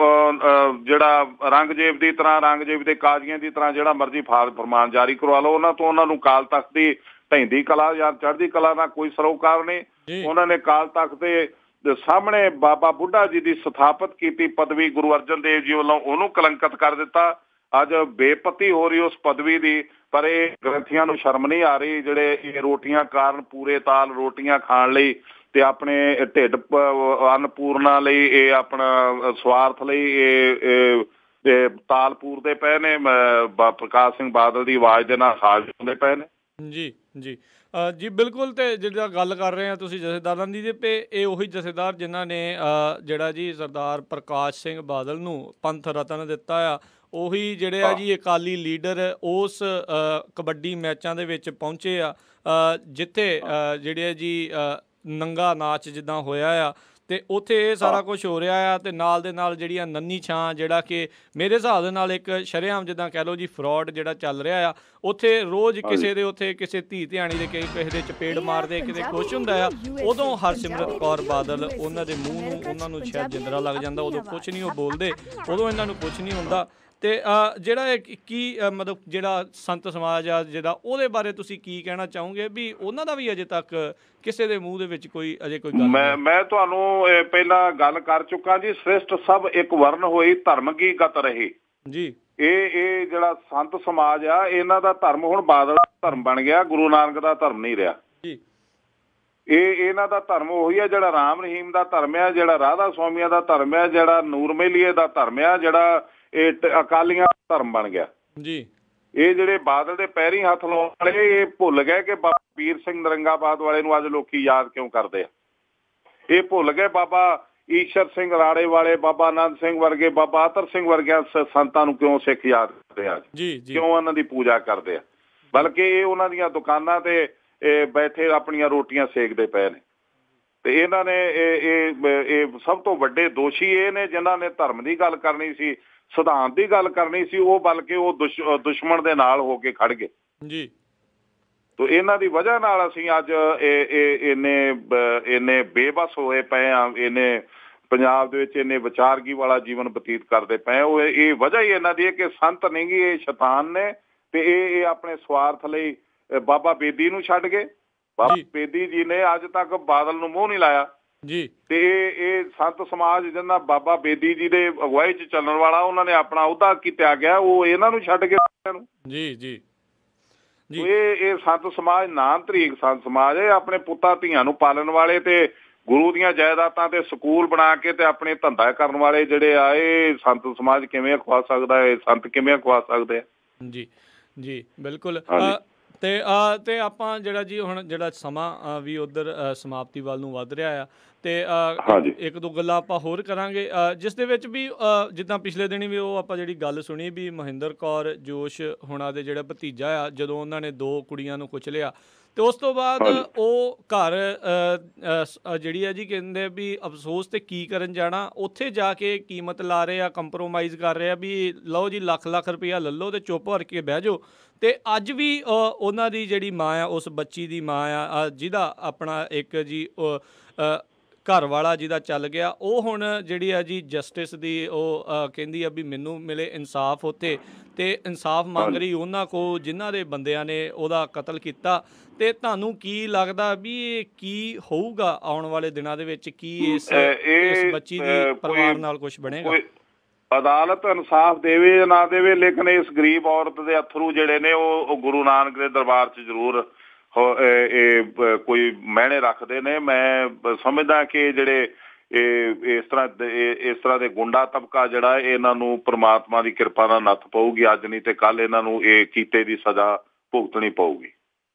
ਜਿਹੜਾ ਔਰੰਗਜ਼ੇਬ ਦੀ ਤਰ੍ਹਾਂ, ਔਰੰਗਜ਼ੇਬ ਦੇ ਕਾਜ਼ੀਆਂ ਦੀ ਤਰ੍ਹਾਂ ਜਿਹੜਾ ਮਰਜ਼ੀ ਫਰਮਾਨ ਜਾਰੀ ਕਰਵਾ ਲਓ ਉਹਨਾਂ ਤੋਂ। ਉਹਨਾਂ ਨੂੰ ਅਕਾਲ ਤਖਤ ਦੀ ਢਹਿੰਦੀ ਕਲਾ ਜਾਂ ਚੜ੍ਹਦੀ ਕਲਾ ਨਾਲ ਕੋਈ ਸਰੋਕਾਰ ਨਹੀਂ। ਉਹਨਾਂ ਨੇ ਅਕਾਲ ਤਖਤ ਦੇ ਸਾਹਮਣੇ ਬਾਬਾ ਬੁੱਢਾ ਜੀ ਦੀ ਸਥਾਪਿਤ ਕੀਤੀ ਪਦਵੀ ਗੁਰੂ ਅਰਜਨ ਦੇਵ ਜੀ ਵੱਲੋਂ, ਉਹਨੂੰ ਕਲੰਕਿਤ ਕਰ ਦਿੱਤਾ। ਅੱਜ ਬੇਪਤੀ ਹੋ ਰਹੀ ਉਸ ਪਦਵੀ ਦੀ। ਪਰ ਇਹ ਗ੍ਰੰਥੀਆਂ ਨੂੰ ਸ਼ਰਮ ਨਹੀਂ ਆ ਰਹੀ, ਜਿਹੜੇ ਇਹ ਰੋਟੀਆਂ ਕਾਰਨ ਪੂਰੇ ਤਾਲ ਰੋਟੀਆਂ ਖਾਣ ਲਈ ਤੇ ਆਪਣੇ ਢਿੱਡ ਅਨਪੂਰਨਾ ਲਈ, ਇਹ ਆਪਣਾ ਸਵਾਰਥ ਲਈ ਇਹ ਤਾਲਪੂਰ ਦੇ ਪਏ ਨੇ। ਪ੍ਰਕਾਸ਼ ਸਿੰਘ ਬਾਦਲ ਦੀ ਆਵਾਜ਼ ਦੇ ਨਾਲ ਸਾਜ਼ ਹੁੰਦੇ ਪਏ ਨੇ ਜੀ
ਜੀ ਜੀ ਬਿਲਕੁਲ। ਤੇ ਜਿਹੜਾ ਗੱਲ ਕਰ ਰਹੇ ਆ ਤੁਸੀਂ ਜਥੇਦਾਰਾਂ ਦੀ, ਤੇ ਪੇ ਇਹ ਉਹੀ ਜਥੇਦਾਰ ਜਿਨ੍ਹਾਂ ਨੇ ਜਿਹੜਾ ਜੀ ਸਰਦਾਰ ਪ੍ਰਕਾਸ਼ ਸਿੰਘ ਬਾਦਲ ਨੂੰ ਪੰਥ ਰਤਨ ਦਿੱਤਾ ਆ, ਉਹੀ ਜਿਹੜੇ ਆ ਜੀ ਅਕਾਲੀ ਲੀਡਰ ਉਸ ਕਬੱਡੀ ਮੈਚਾਂ ਦੇ ਵਿੱਚ ਪਹੁੰਚੇ ਆ ਜਿੱਥੇ ਜਿਹੜੇ ਜੀ ਨੰਗਾ ਨਾਚ ਜਿੱਦਾਂ ਹੋਇਆ ਆ ਤੇ ਉੱਥੇ ਇਹ ਸਾਰਾ ਕੁਝ ਹੋ ਰਿਹਾ ਆ। ਤੇ ਨਾਲ ਦੇ ਨਾਲ ਜਿਹੜੀਆਂ ਨੰਨੀ ਛਾਂ, ਜਿਹੜਾ ਕਿ ਮੇਰੇ ਹਿਸਾਬ ਦੇ ਨਾਲ ਇੱਕ ਸ਼ਰੇਆਮ ਜਿੱਦਾਂ ਕਹਿ ਲਓ ਜੀ ਫਰੋਡ ਜਿਹੜਾ ਚੱਲ ਰਿਹਾ ਆ। ਉੱਥੇ ਰੋਜ਼ ਕਿਸੇ ਦੇ ਉੱਥੇ ਕਿਸੇ ਧੀ ਧਿਆਣੀ ਦੇ ਕਿਸੇ ਦੇ ਚਪੇੜ ਮਾਰਦੇ, ਕਿਤੇ ਕੁਛ ਹੁੰਦਾ ਆ, ਉਦੋਂ ਹਰਸਿਮਰਤ ਕੌਰ ਬਾਦਲ ਉਹਨਾਂ ਦੇ ਮੂੰਹ ਨੂੰ ਉਹਨਾਂ ਨੂੰ ਸ਼ਾਇਦ ਜਿੰਦਰਾ ਲੱਗ ਜਾਂਦਾ, ਉਦੋਂ ਕੁਛ ਨਹੀਂ ਉਹ ਬੋਲਦੇ, ਉਦੋਂ ਇਹਨਾਂ ਨੂੰ ਕੁਛ ਨਹੀਂ ਹੁੰਦਾ। ਤੇ ਜਿਹੜਾ ਕੀ ਮਤਲਬ ਜਿਹੜਾ ਸੰਤ ਸਮਾਜ ਆ ਜਿਹੜਾ, ਉਹਦੇ ਬਾਰੇ ਤੁਸੀਂ ਕੀ ਕਹਿਣਾ ਚਾਹੋਗੇ ਵੀ ਉਹਨਾਂ ਦਾ ਵੀ ਅਜੇ ਤੱਕ ਕਿਸੇ ਦੇ ਮੂੰਹ ਦੇ ਵਿੱਚ ਕੋਈ ਅਜੇ ਕੋਈ ਗੱਲ?
ਮੈਂ ਮੈਂ ਤੁਹਾਨੂੰ ਪਹਿਲਾਂ ਗੱਲ ਕਰ ਚੁੱਕਾ ਜੀ। ਸ੍ਰਿਸ਼ਟ ਸਭ ਇੱਕ ਵਰਨ ਹੋਈ, ਧਰਮ ਕੀ ਗਤ ਰਹੀ ਜੀ। ਇਹ ਇਹ ਜਿਹੜਾ ਸੰਤ ਸਮਾਜ ਆ, ਇਹਨਾਂ ਦਾ ਧਰਮ ਹੁਣ ਬਾਦਲ ਦਾ ਧਰਮ ਬਣ ਗਿਆ, ਗੁਰੂ ਨਾਨਕ ਦਾ ਧਰਮ ਨਹੀਂ ਰਿਹਾ ਜੀ। ਇਹ ਇਹਨਾਂ ਦਾ ਧਰਮ ਉਹੀ ਆ ਜਿਹੜਾ ਰਾਮ ਰਹੀਮ ਦਾ ਧਰਮ ਆ, ਜਿਹੜਾ ਰਾਧਾ ਸਵਾਮੀਆਂ ਦਾ ਧਰਮ ਆ, ਜਿਹੜਾ ਨੂਰਮੇਲੀਏ ਦਾ ਧਰਮ ਆ, ਜਿਹੜਾ ਇਹ ਅਕਾਲੀਆਂ ਦਾ ਧਰਮ ਬਣ ਗਿਆ ਜੀ। ਇਹ ਜਿਹੜੇ ਬਾਦਲ ਦੇ ਪੈਰੀਂ ਹੱਥ ਲਾਉਣ ਵਾਲੇ, ਇਹ ਭੁੱਲ ਗਏ ਕਿ ਬਾਬਾ ਵੀਰ ਸਿੰਘ ਨਰੰਗਾਬਾਦ ਵਾਲੇ ਨੂੰ ਅੱਜ ਲੋਕੀ ਯਾਦ ਕਿਉਂ ਕਰਦੇ ਆ। ਇਹ ਭੁੱਲ ਗਏ ਬਾਬਾ ਈਸ਼ਰ ਸਿੰਘ ਰਾੜੇ ਵਾਲੇ, ਬਾਬਾ ਆਨੰਦ ਸਿੰਘ ਵਰਗੇ, ਬਾਬਾ ਅਤਰ ਸਿੰਘ ਵਰਗਿਆਂ ਸੰਤਾਂ ਨੂੰ ਕਿਉਂ ਸਿੱਖ ਯਾਦ ਕਰਦੇ ਆ ਜੀ, ਕਿਉਂ ਉਹਨਾਂ ਦੀ ਪੂਜਾ ਕਰਦੇ ਆ। ਬਲਕਿ ਇਹ ਉਹਨਾਂ ਦੀਆਂ ਦੁਕਾਨਾਂ ਤੇ ਬੈਠੇ ਆਪਣੀਆਂ ਰੋਟੀਆਂ ਸੇਕਦੇ ਪਏ ਨੇ। ਤੇ ਇਹਨਾਂ ਨੇ ਇਹ ਇਹ ਸਭ ਤੋਂ ਵੱਡੇ ਦੋਸ਼ੀ ਇਹ ਨੇ ਜਿਨ੍ਹਾਂ ਨੇ ਧਰਮ ਦੀ ਗੱਲ ਕਰਨੀ ਸੀ, ਸਿਧਾਂਤ ਦੀ ਗੱਲ ਕਰਨੀ ਸੀ, ਉਹ ਬਲਕਿ ਉਹ ਦੁਸ਼ ਦੁਸ਼ਮਣ ਦੇ ਨਾਲ ਹੋ ਕੇ ਖੜ ਗਏ ਜੀ। ਤੋ ਇਹਨਾਂ ਦੀ ਵਜ੍ਹਾ ਨਾਲ ਅਸੀਂ ਅੱਜ ਇਹ ਇੰਨੇ ਇੰਨੇ ਬੇਬਸ ਹੋਏ ਪਏ ਆ, ਇਹਨੇ ਪੰਜਾਬ ਦੇ ਵਿੱਚ ਇੰਨੇ ਵਿਚਾਰਗੀ ਵਾਲਾ ਜੀਵਨ ਬਤੀਤ ਕਰਦੇ ਪਏ। ਉਹ ਇਹ ਵਜ੍ਹਾ ਹੀ ਇਹਨਾਂ ਦੀ ਹੈ ਕਿ ਸੰਤ ਨਹੀਂ ਗੀ, ਇਹ ਸ਼ੈਤਾਨ ਨੇ। ਤੇ ਇਹ ਇਹ ਆਪਣੇ ਸਵਾਰਥ ਲਈ ਬਾਬਾ ਬੇਦੀ ਨੂੰ ਛੱਡ ਗਏ। ਬਾਬਾ ਬੇਦੀ ਜੀ ਨੇ ਅੱਜ ਤੱਕ ਬਾਦਲ ਨੂੰ ਮੂੰਹ ਨਹੀਂ ਲਾਇਆ ਜੀ। ਤੇ ਇਹ ਇਹ ਸੰਤ ਸਮਾਜ ਜਿਹਨਾਂ ਬਾਬਾ ਬੇਦੀ ਜੀ ਦੇ ਅਗਵਾਈ ਚ ਚੱਲਣ ਵਾਲਾ, ਉਹਨਾਂ ਨੇ ਆਪਣਾ ਅਹੁਦਾ ਕੀ ਤਿਆਗਿਆ, ਉਹ ਇਹਨਾਂ ਨੂੰ ਛੱਡ ਕੇ ਜੀ ਜੀ ਜੀ। ਇਹ ਇਹ ਸੰਤ ਸਮਾਜ ਨਾਮ ਤਰੀਕ ਸੰਤ ਸਮਾਜ ਹੈ, ਆਪਣੇ ਪੁੱਤਾਂ ਧੀਆਂ ਨੂੰ ਪਾਲਣ ਵਾਲੇ ਤੇ ਗੁਰੂ ਦੀਆਂ ਜਾਇਦਾਦਾਂ ਤੇ ਸਕੂਲ ਬਣਾ ਕੇ ਤੇ ਆਪਣੇ ਧੰਦਾ ਕਰਨ ਵਾਲੇ ਜਿਹੜੇ ਆ, ਇਹ ਸੰਤ ਸਮਾਜ ਕਿਵੇਂ ਅਖਵਾ ਸਕਦਾ ਹੈ? ਸੰਤ ਕਿਵੇਂ ਅਖਵਾ ਸਕਦੇ ਆ ਜੀ ਜੀ ਬਿਲਕੁਲ। ਤੇ ਤੇ ਆਪਾਂ ਜਿਹੜਾ ਜੀ ਹੁਣ ਜਿਹੜਾ ਸਮਾਂ ਵੀ ਉੱਧਰ ਸਮਾਪਤੀ ਵੱਲ ਨੂੰ ਵੱਧ ਰਿਹਾ ਆ, ਤੇ ਇੱਕ ਦੋ ਗੱਲਾਂ ਆਪਾਂ ਹੋਰ ਕਰਾਂਗੇ ਜਿਸ ਦੇ ਵਿੱਚ ਵੀ ਜਿੱਦਾਂ ਪਿਛਲੇ ਦਿਨੀ ਵੀ ਉਹ ਆਪਾਂ ਜਿਹੜੀ ਗੱਲ ਸੁਣੀ ਵੀ ਮਹਿੰਦਰ ਕੌਰ ਜੋਸ਼ ਹੁਣਾਂ ਦੇ ਜਿਹੜਾ ਭਤੀਜਾ ਆ, ਜਦੋਂ ਉਹਨਾਂ ਨੇ ਦੋ ਕੁੜੀਆਂ ਨੂੰ ਕੁਚਲਿਆ
ਤੇ ਉਸ ਤੋਂ ਬਾਅਦ ਉਹ ਘਰ ਜਿਹੜੀ ਹੈ ਜੀ ਕਹਿੰਦੇ ਵੀ ਅਫਸੋਸ ਤੇ ਕੀ ਕਰਨ ਜਾਣਾ, ਉੱਥੇ ਜਾ ਕੇ ਕੀਮਤ ਲਾ ਰਹੇ ਆ, ਕੰਪਰੋਮਾਈਜ਼ ਕਰ ਰਹੇ ਆ ਵੀ ਲਓ ਜੀ ਲੱਖ ਲੱਖ ਰੁਪਇਆ ਲੈ ਲਓ ਤੇ ਚੁੱਪ ਕਰਕੇ ਬਹਿ ਜਾਓ। ਤੇ ਅੱਜ ਵੀ ਉਹਨਾਂ ਦੀ ਜਿਹੜੀ ਮਾਂ ਆ, ਉਸ ਬੱਚੀ ਦੀ ਮਾਂ ਆ, ਜਿਹਦਾ ਆਪਣਾ ਇੱਕ ਜੀ ਘਰ ਵਾਲਾ ਜਿਹਦਾ ਚੱਲ ਗਿਆ, ਉਹ ਹੁਣ ਜਿਹੜੀ ਆ ਜੀ ਜਸਟਿਸ ਦੀ ਉਹ ਕਹਿੰਦੀ ਆ ਵੀ ਮੈਨੂੰ ਮਿਲੇ ਇਨਸਾਫ ਉੱਥੇ, ਤੇ ਇਨਸਾਫ ਮੰਗ ਰਹੀ ਉਹਨਾਂ ਕੋਲ ਜਿਨ੍ਹਾਂ ਦੇ ਬੰਦਿਆਂ ਨੇ ਉਹਦਾ ਕਤਲ ਕੀਤਾ। ਤੇ ਤੁਹਾਨੂੰ ਕੀ ਲੱਗਦਾ ਵੀ ਇਹ ਕੀ ਹੋਊਗਾ ਆਉਣ ਵਾਲੇ ਦਿਨਾਂ ਦੇ ਵਿੱਚ? ਕੀ ਇਸ ਇਸ ਬੱਚੀ ਦੀ ਪਰਿਵਾਰ ਨਾਲ ਕੁਝ ਬਣੇਗਾ?
ਅਦਾਲਤ ਇਨਸਾਫ ਦੇਵੇ ਜਾਂ ਨਾ ਦੇਵੇ, ਲੇਕਿਨ ਇਸ ਗਰੀਬ ਔਰਤ ਦੇ ਅਥਰੂ ਜਿਹੜੇ ਨੇ ਉਹ ਗੁਰੂ ਨਾਨਕ ਦੇ ਦਰਬਾਰ 'ਚ ਜ਼ਰੂਰ ਇਹ ਕੋਈ ਮਾਇਨੇ ਰੱਖਦੇ ਨੇ। ਮੈਂ ਸਮਝਦਾ ਕਿ ਜਿਹੜੇ ਇਹ ਇਸ ਤਰ੍ਹਾਂ ਇਸ ਤਰ੍ਹਾਂ ਦੇ ਗੁੰਡਾ ਤਬਕਾ ਜਿਹੜਾ ਇਹਨਾਂ ਨੂੰ ਪ੍ਰਮਾਤਮਾ ਦੀ ਕਿਰਪਾ ਨਾਲ ਨੱਥ ਪਊਗੀ, ਅੱਜ ਨਹੀਂ ਤੇ ਕੱਲ ਇਹਨਾਂ ਨੂੰ ਇਹ ਕੀਤੇ ਦੀ ਸਜ਼ਾ ਭੁਗਤਣੀ ਪਊਗੀ।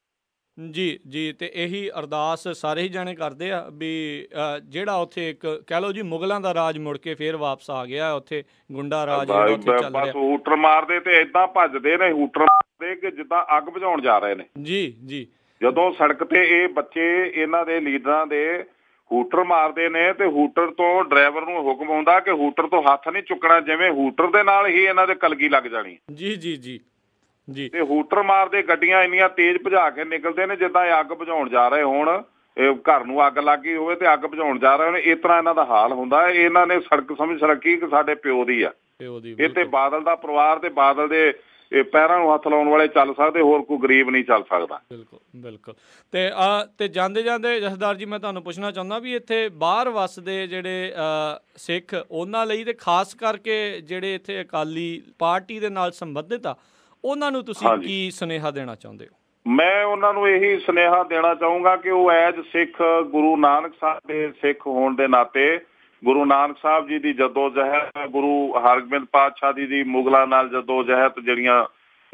ਜੀ ਜੀ, ਤੇ ਇਹੀ ਅਰਦਾਸ ਸਾਰੇ ਹੀ ਜਾਣੇ ਕਰਦੇ ਆ ਵੀ ਜਿਹੜਾ ਉੱਥੇ ਇੱਕ ਕਹਿ ਲਓ ਜੀ ਮੁਗਲਾਂ ਦਾ ਰਾਜ ਮੁੜ ਕੇ ਫੇਰ ਵਾਪਸ ਆ ਗਿਆ, ਉੱਥੇ ਗੁੰਡਾ ਰਾਜ ਬਸ ਹੂਟਰ ਮਾਰਦੇ ਤੇ ਏਦਾਂ ਭੱਜਦੇ ਨੇ, ਹੂਟਰ ਮਾਰਦੇ ਕਿ ਜਿੱਦਾਂ ਅੱਗ ਬੁਝਾਉਣ ਜਾ ਰਹੇ ਨੇ। ਜੀ ਜੀ, ਜਦੋਂ ਸੜਕ ਤੇ ਇਹ ਬੱਚੇ ਇਹਨਾਂ ਦੇ ਲੀਡਰਾਂ ਦੇ ਹੂਟਰ ਮਾਰਦੇ ਨੇ ਤੇ ਹੂਟਰ ਤੋਂ ਡਰਾਈਵਰ ਨੂੰ ਹੁਕਮ ਆਉਂਦਾ ਕਿ ਹੂਟਰ ਤੋਂ ਹੱਥ ਨਹੀਂ ਚੁੱਕਣਾ, ਜਿਵੇਂ ਹੂਟਰ ਦੇ ਨਾਲ ਹੀ ਇਹਨਾਂ ਦੇ ਕਲਗੀ ਲੱਗ ਜਾਣੀ। ਜੀ ਜੀ ਜੀ ਜੀ, ਤੇ ਹੂਟਰ ਮਾਰਦੇ ਗੱਡੀਆਂ ਇੰਨੀਆਂ ਤੇਜ਼ ਭਜਾ ਕੇ ਨਿਕਲਦੇ ਨੇ ਜਿੱਦਾਂ ਇਹ ਅੱਗ ਬੁਝਾਉਣ ਜਾ ਰਹੇ ਹੋਣ, ਇਹ ਘਰ ਨੂੰ ਅੱਗ ਲੱਗ ਗਈ ਹੋਵੇ ਤੇ ਅੱਗ ਬੁਝਾਉਣ ਜਾ ਰਹੇ ਹੋਣ, ਇਸ ਤਰ੍ਹਾਂ ਇਹਨਾਂ ਦਾ ਹਾਲ ਹੁੰਦਾ। ਇਹਨਾਂ ਨੇ ਸੜਕ ਸਮਝ ਰੱਖੀ ਕਿ ਸਾਡੇ ਪਿਓ ਦੀ ਆ, ਇਹ ਤੇ ਬਾਦਲ ਦਾ ਪਰਿਵਾਰ ਤੇ ਬਾਦਲ ਦੇ ਇਹ ਪੈਰਾਂ ਨੂੰ ਹੱਥ ਲਾਉਣ ਵਾਲੇ ਚੱਲ ਸਕਦੇ, ਹੋਰ ਕੋਈ ਗਰੀਬ ਨਹੀਂ ਚੱਲ ਸਕਦਾ। ਬਿਲਕੁਲ ਬਿਲਕੁਲ। ਤੇ ਆ ਤੇ ਜਾਂਦੇ ਜਾਂਦੇ ਜਥੇਦਾਰ ਜੀ ਮੈਂ ਤੁਹਾਨੂੰ ਪੁੱਛਣਾ ਚਾਹੁੰਦਾ ਵੀ ਇੱਥੇ ਬਾਹਰ ਵੱਸਦੇ ਜਿਹੜੇ ਸਿੱਖ ਉਹਨਾਂ ਲਈ ਤੇ ਖਾਸ ਕਰਕੇ ਜਿਹੜੇ ਇੱਥੇ ਅਕਾਲੀ ਪਾਰਟੀ ਦੇ ਨਾਲ ਸੰਬੰਧਿਤ ਆ, ਉਹਨਾਂ ਨੂੰ ਤੁਸੀਂ ਕੀ ਸੁਨੇਹਾ ਦੇਣਾ ਚਾਹੁੰਦੇ ਹੋ? ਮੈਂ ਉਹਨਾਂ ਨੂੰ ਇਹੀ ਸੁਨੇਹਾ ਦੇਣਾ ਚਾਹੂੰਗਾ ਕਿ ਉਹ ਐਜ ਸਿੱਖ, ਗੁਰੂ ਨਾਨਕ ਸਾਹਿਬ ਦੇ ਸਿੱਖ ਹੋਣ ਦੇ ਨਾਤੇ ਗੁਰੂ ਨਾਨਕ ਸਾਹਿਬ ਜੀ ਦੀ ਜੱਦੋ ਜਹਿਦ, ਗੁਰੂ ਹਰਗੋਬਿੰਦ ਪਾਤਸ਼ਾਹ ਜੀ ਦੀ ਮੁਗਲਾਂ ਨਾਲ ਜੱਦੋ ਜਹਿਦ ਜਿਹੜੀਆਂ